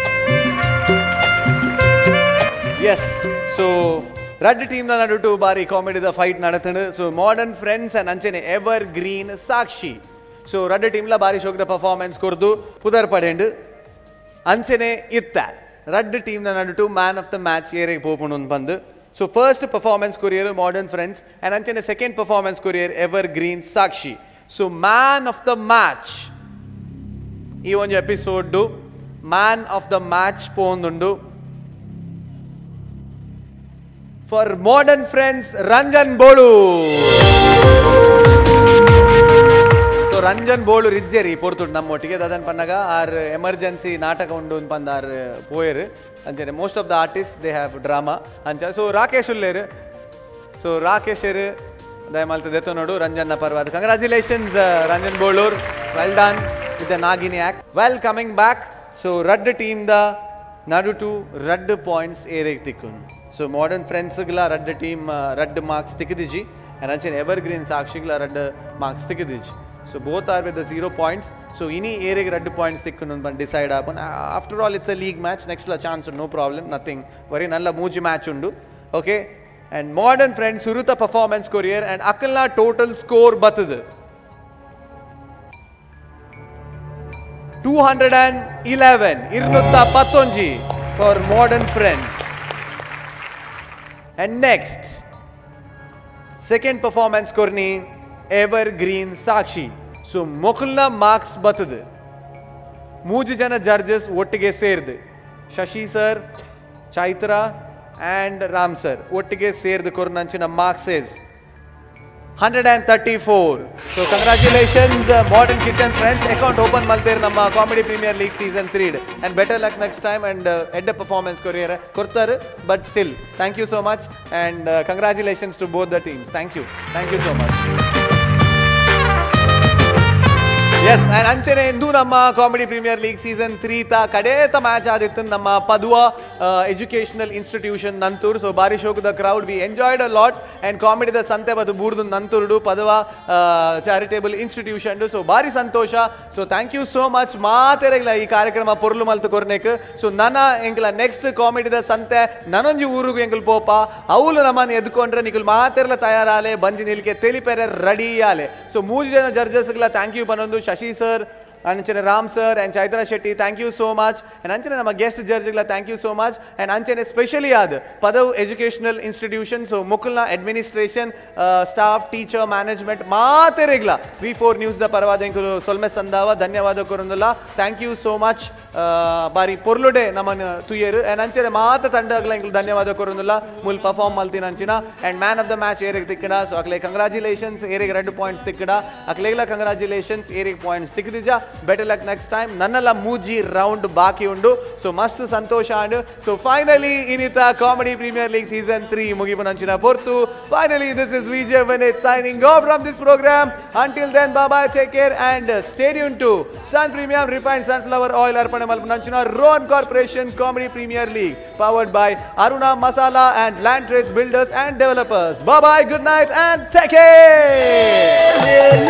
yes so red ಟೀಮ್ನ ನಡುಟು ಬಾರಿ ಕಾಮಿಡಿದ ಫೈಟ್ ನಡತಂಡು ಸೊ ಮಾಡರ್ನ್ ಫ್ರೆಂಡ್ಸ್ ಅಂಡ್ ಅಂಚೆನೆ ever green Sakshi so red ಟೀಮ್ಲ ಬಾರಿ ಶೋಕದ ಪರ್ಫಾರ್ಮೆನ್ಸ್ ಕೊರ್ದು ಪುದರ್ ಪಡೆಂಡು ಅಂಚೆನೆ ಇತ್ತ ರೆಡ್ ಟೀಮ್ನ ನಡುಟು ಮ್ಯಾನ್ ಆಫ್ ದ ಮ್ಯಾಚ್ ಏರಿಗೆ ಪೋಪುಂಡು ಬಂದು ಸೊ ಫಸ್ಟ್ ಪರ್ಫಾರ್ಮೆನ್ಸ್ ಕೊರಿಯರ್ ಮಾಡರ್ನ್ ಫ್ರೆಂಡ್ಸ್ ಆ್ಯಂಡ್ ಅಂಚೆನೆ ಸೆಕೆಂಡ್ ಪರ್ಫಾರ್ಮೆನ್ಸ್ ಕೊರಿಯರ್ ever green Sakshi so man of the match ಈ ಒಂದು episode man of the match ಪೋಂದುಂಡು for modern friends Ranjan Bolu Ranjan ಬೋಳು ರಿಜ್ಜೆರಿ ಪೊರ್ತುಂಡು ನಮ್ಮೊಟ್ಟಿಗೆ ಅದನ್ನು ಪನ್ನಾಗ ಆರ್ ಎಮರ್ಜೆನ್ಸಿ ನಾಟಕ ಉಂಡು ಪಂದ ಆರ್ ಪೋಯರು ಅಂಚನೆ most of the artist they have drama ಅಂಚ ಸೊ ರಾಕೇಶ್ ಉಲ್ಲೇರು ಸೊ ರಾಕೇಶರು ದಯಮಾಲ್ತ ದೆತ್ತು ನೋಡು ರಂಜನ್ನ ಪರ್ವಾದ congratulations Ranjan Boloor well done with the Nagini act well coming back so red team ದ ನಡು ಟು ರೆಡ್ ಪಾಯಿಂಟ್ಸ್ ಏರಿಗೆ ತಿಕ್ಕೊಂಡು ಸೊ ಮಾಡರ್ನ್ ಫ್ರೆಂಡ್ಸ್ಗಳ ರೆಡ್ ಟೀಮ್ ರೆಡ್ ಮಾರ್ಕ್ಸ್ ತಿಕ್ಕಿದಿಜಿ ಅಂಚನೆ ಎವರ್ ಗ್ರೀನ್ ಸಾಕ್ಷಿಗಳ ರೆಡ್ ಮಾರ್ಕ್ಸ್ ತಿಕ್ಕಿದಿಜಿ So both are with the zero points. So ini area red points tikkunun ban decide upon. After all, it's a league match. Next la chance, no problem, nothing. Very nalla mooji match undu. Okay. And modern friends Suruta performance courier and Akalla total score batadu two hundred eleven. Irnutta Patonji for modern friends. And next, second performance korni ever green Sakshi so ಮೊಕಲ್ನ ಮಾರ್ಕ್ಸ್ ಬರ್ತದೆ ಮೂಜು ಜನ ಜಡ್ಜಸ್ ಒಟ್ಟಿಗೆ ಸೇರಿದು Shashi sir Chaitra and Ram sir ಒಟ್ಟಿಗೆ ಸೇರಿದು ಕೊರ್ನಂಚಿನ marks is hundred and thirty four so congratulations modern kitchen friends account open ಮಾಡ್ತೀರಿ ನಮ್ಮ comedy premier league season three and better luck next time and ಎಡ್ ಪರ್ಫಾರ್ಮೆನ್ಸ್ ಕೊರಿಯರ್ ಕೊಡ್ತಾರೆ but still thank you so much and congratulations to both the teams thank you thank you so much yes and ಅಂಚೆನೆ ಇಂದು ನಮ್ಮ comedy premier league season three ತ ಕಡೇತ ಮ್ಯಾಚ್ ಆದಿತ್ತು ನಮ್ಮ Paduva educational institution Nanthoor so ಬಾರಿ ಶೋಕದ crowd we enjoyed a lot and ಕಾಮಿಡಿದ ಸಂತೆ ಬದು ಬೂರ್ದು ನಂತೂರ್ಡು ಪದುವ ಚಾರಿಟೇಬಲ್ ಇನ್ಸ್ಟಿಟ್ಯೂಷನ್ ಸೊ ಬಾರಿ ಸಂತೋಷ so thank you so much ಮಾತೆರಗಿಲ್ಲ ಈ ಕಾರ್ಯಕ್ರಮ ಪೊರ್ಲು ಮಲ್ತು ಕೊರ್ನೆಕ್ ಸೊ ನನ್ನ ಎಂಕಲ ನೆಕ್ಸ್ಟ್ ಕಾಮಿಡಿದ ಸಂತೆ ನನೊಂಜಿ ಊರಿಗೂ ಎಂಕಲ್ ಪೋಪ ಅವಳು ನಮ್ಮನ್ನು ಎದ್ಕೊಂಡ್ರೆ ನಿಕಲ್ ಮಾತೆರಲ ತಯಾರಾಲೆ ಬಂಜಿ ನಿಲ್ಕೆ ತೆಲಿಪೆರೆ ರೆಡಿ ಆಲೆ ಸೊ ಮೂರು ಜನ ಜಡ್ಜಸ್ಗಳ ಥ್ಯಾಂಕ್ ಯು ಪನ್ನೊಂದು ಶಶಿ ಸರ್ ಅಂಚನೆ Ram sir and Chaitra Shetty thank you so much and ಅಂಚನೆ ನಮ್ಮ ಗೆಸ್ಟ್ ಜಡ್ಜ್ಗಳ thank you so much and ಅಂಚನೆ ಸ್ಪೆಷಲಿ ಆದ ಪದವ್ ಎಜುಕೇಷನಲ್ ಇನ್ಸ್ಟಿಟ್ಯೂಷನ್ ಸೊ ಮುಕುಲ್ನ ಅಡ್ಮಿನಿಸ್ಟ್ರೇಷನ್ ಸ್ಟಾಫ್ ಟೀಚರ್ ಮ್ಯಾನೇಜ್ಮೆಂಟ್ ಮಾತೆರೆಗ್ಲ ವಿ ಫೋರ್ ನ್ಯೂಸ್ ದ ಪರವಾದ ಎಂಕುಲು ಸೊಲ್ಮೆ ಸಂದಾವ ಧನ್ಯವಾದ ಕೊರೊಂದುಲ್ಲ ಥ್ಯಾಂಕ್ ಯು ಸೋ ಮಚ್ ಬಾರಿ ಪೊರ್ಲುಡೆ ನಮ್ಮನ್ನು ತುಯ್ಯರು ಆ್ಯಂಡ್ ಅಂಚನೆ ಮಾತ ತಂಡಗಳ ಎಂಕುಲು ಧನ್ಯವಾದ ಕೊರೊಂದುಲ್ಲ ಮುಲ್ ಪರ್ಫಾರ್ಮ್ ಮಲ್ತಿನ ಅಂಚಿನ and man of the match ಏರಿಗೆ ತಿಕ್ಕಡ ಸೊ ಅಕ್ಲೆ ಕಂಗ್ರಾಚುಲೇಷನ್ಸ್ ಏರಿಗೆ ಎರಡು ಪಾಯಿಂಟ್ಸ್ ತಿಕ್ಕಡ ಅಕ್ಲೆಗ್ಲ ಕಂಗ್ರಾಚುಲೇಷನ್ಸ್ ಏರಿಗೆ ಪಾಯಿಂಟ್ಸ್ ತಿಕ್ಕದಿಜ ಬೆಟರ್ ಲಕ್ ನೆಕ್ಸ್ಟ್ ಟೈಮ್ ನನ್ನೆಲ್ಲ ಮೂಜಿ ರೌಂಡ್ ಬಾಕಿ ಉಂಡು ಸೊ ಮಸ್ತ್ ಸಂತೋಷ ಅಂಡ್ ಸೊ ಫೈನಲಿ ಇನಿತ comedy premier league season three ಮುಗಿಪುನಂಚಿನ ಪೊರ್ತು ಫೈನಲಿ ದಿಸ್ ಇಸ್ ವಿಜಯ್ ವನೆತ್ signing off from this programme until then bye bye take care and stay tune to sun premium refined sunflower oil ಅರ್ಪಣೆ ಮಲ್ಪುನಂಚಿನ Rohan corporation comedy premier league powered by Aruna masala and land trades builders and developers bye bye good night and take care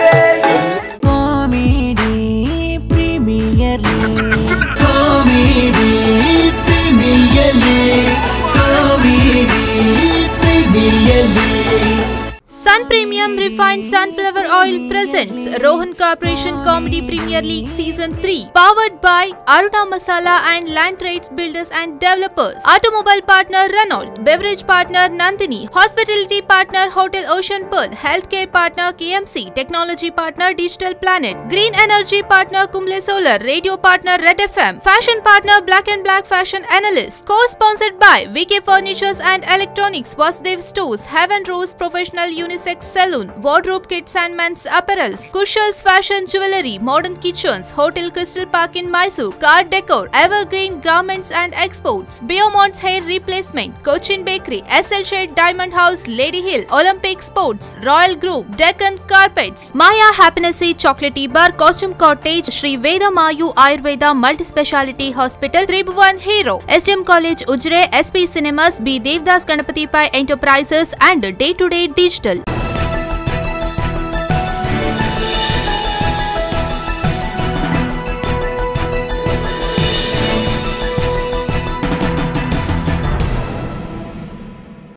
comedy premier league comedy premier league comedy premier league Sun Premium Refined Sunflower Oil presents Rohan Corporation Comedy Premier League Season three, powered by Aruna Masala and Land Trades Builders and Developers, Automobile Partner Renault, Beverage Partner Nandini, Hospitality Partner Hotel Ocean Pearl, Healthcare Partner K M C, Technology Partner Digital Planet, Green Energy Partner Kumble Solar, Radio Partner Red F M, Fashion Partner Black and Black Fashion Analyst, co-sponsored by V K Furnitures and Electronics, Vasudev Stores, Heaven Rose Professional Unisex Saloon, Wardrobe Kits and Men's Apparels, Kushals Fashion Jewelry, Modern Kitchens, Hotel Crystal Park in Mysore, Car Decor, Evergreen Garments and Exports, Biomont's Hair Replacement, Cochin Bakery, S L Shade Diamond House, Lady Hill, Olympic Sports, Royal Group, Deccan Carpets, Maya Happiness Chocolatey Bar, Costume Cottage, Sri Veda Mayu Ayurveda Multi-Speciality Hospital, Tribhuvan Hero, S D M College Ujre, S P Cinemas, B Devdas Ganapati Pai Enterprises and Day to Day Digital.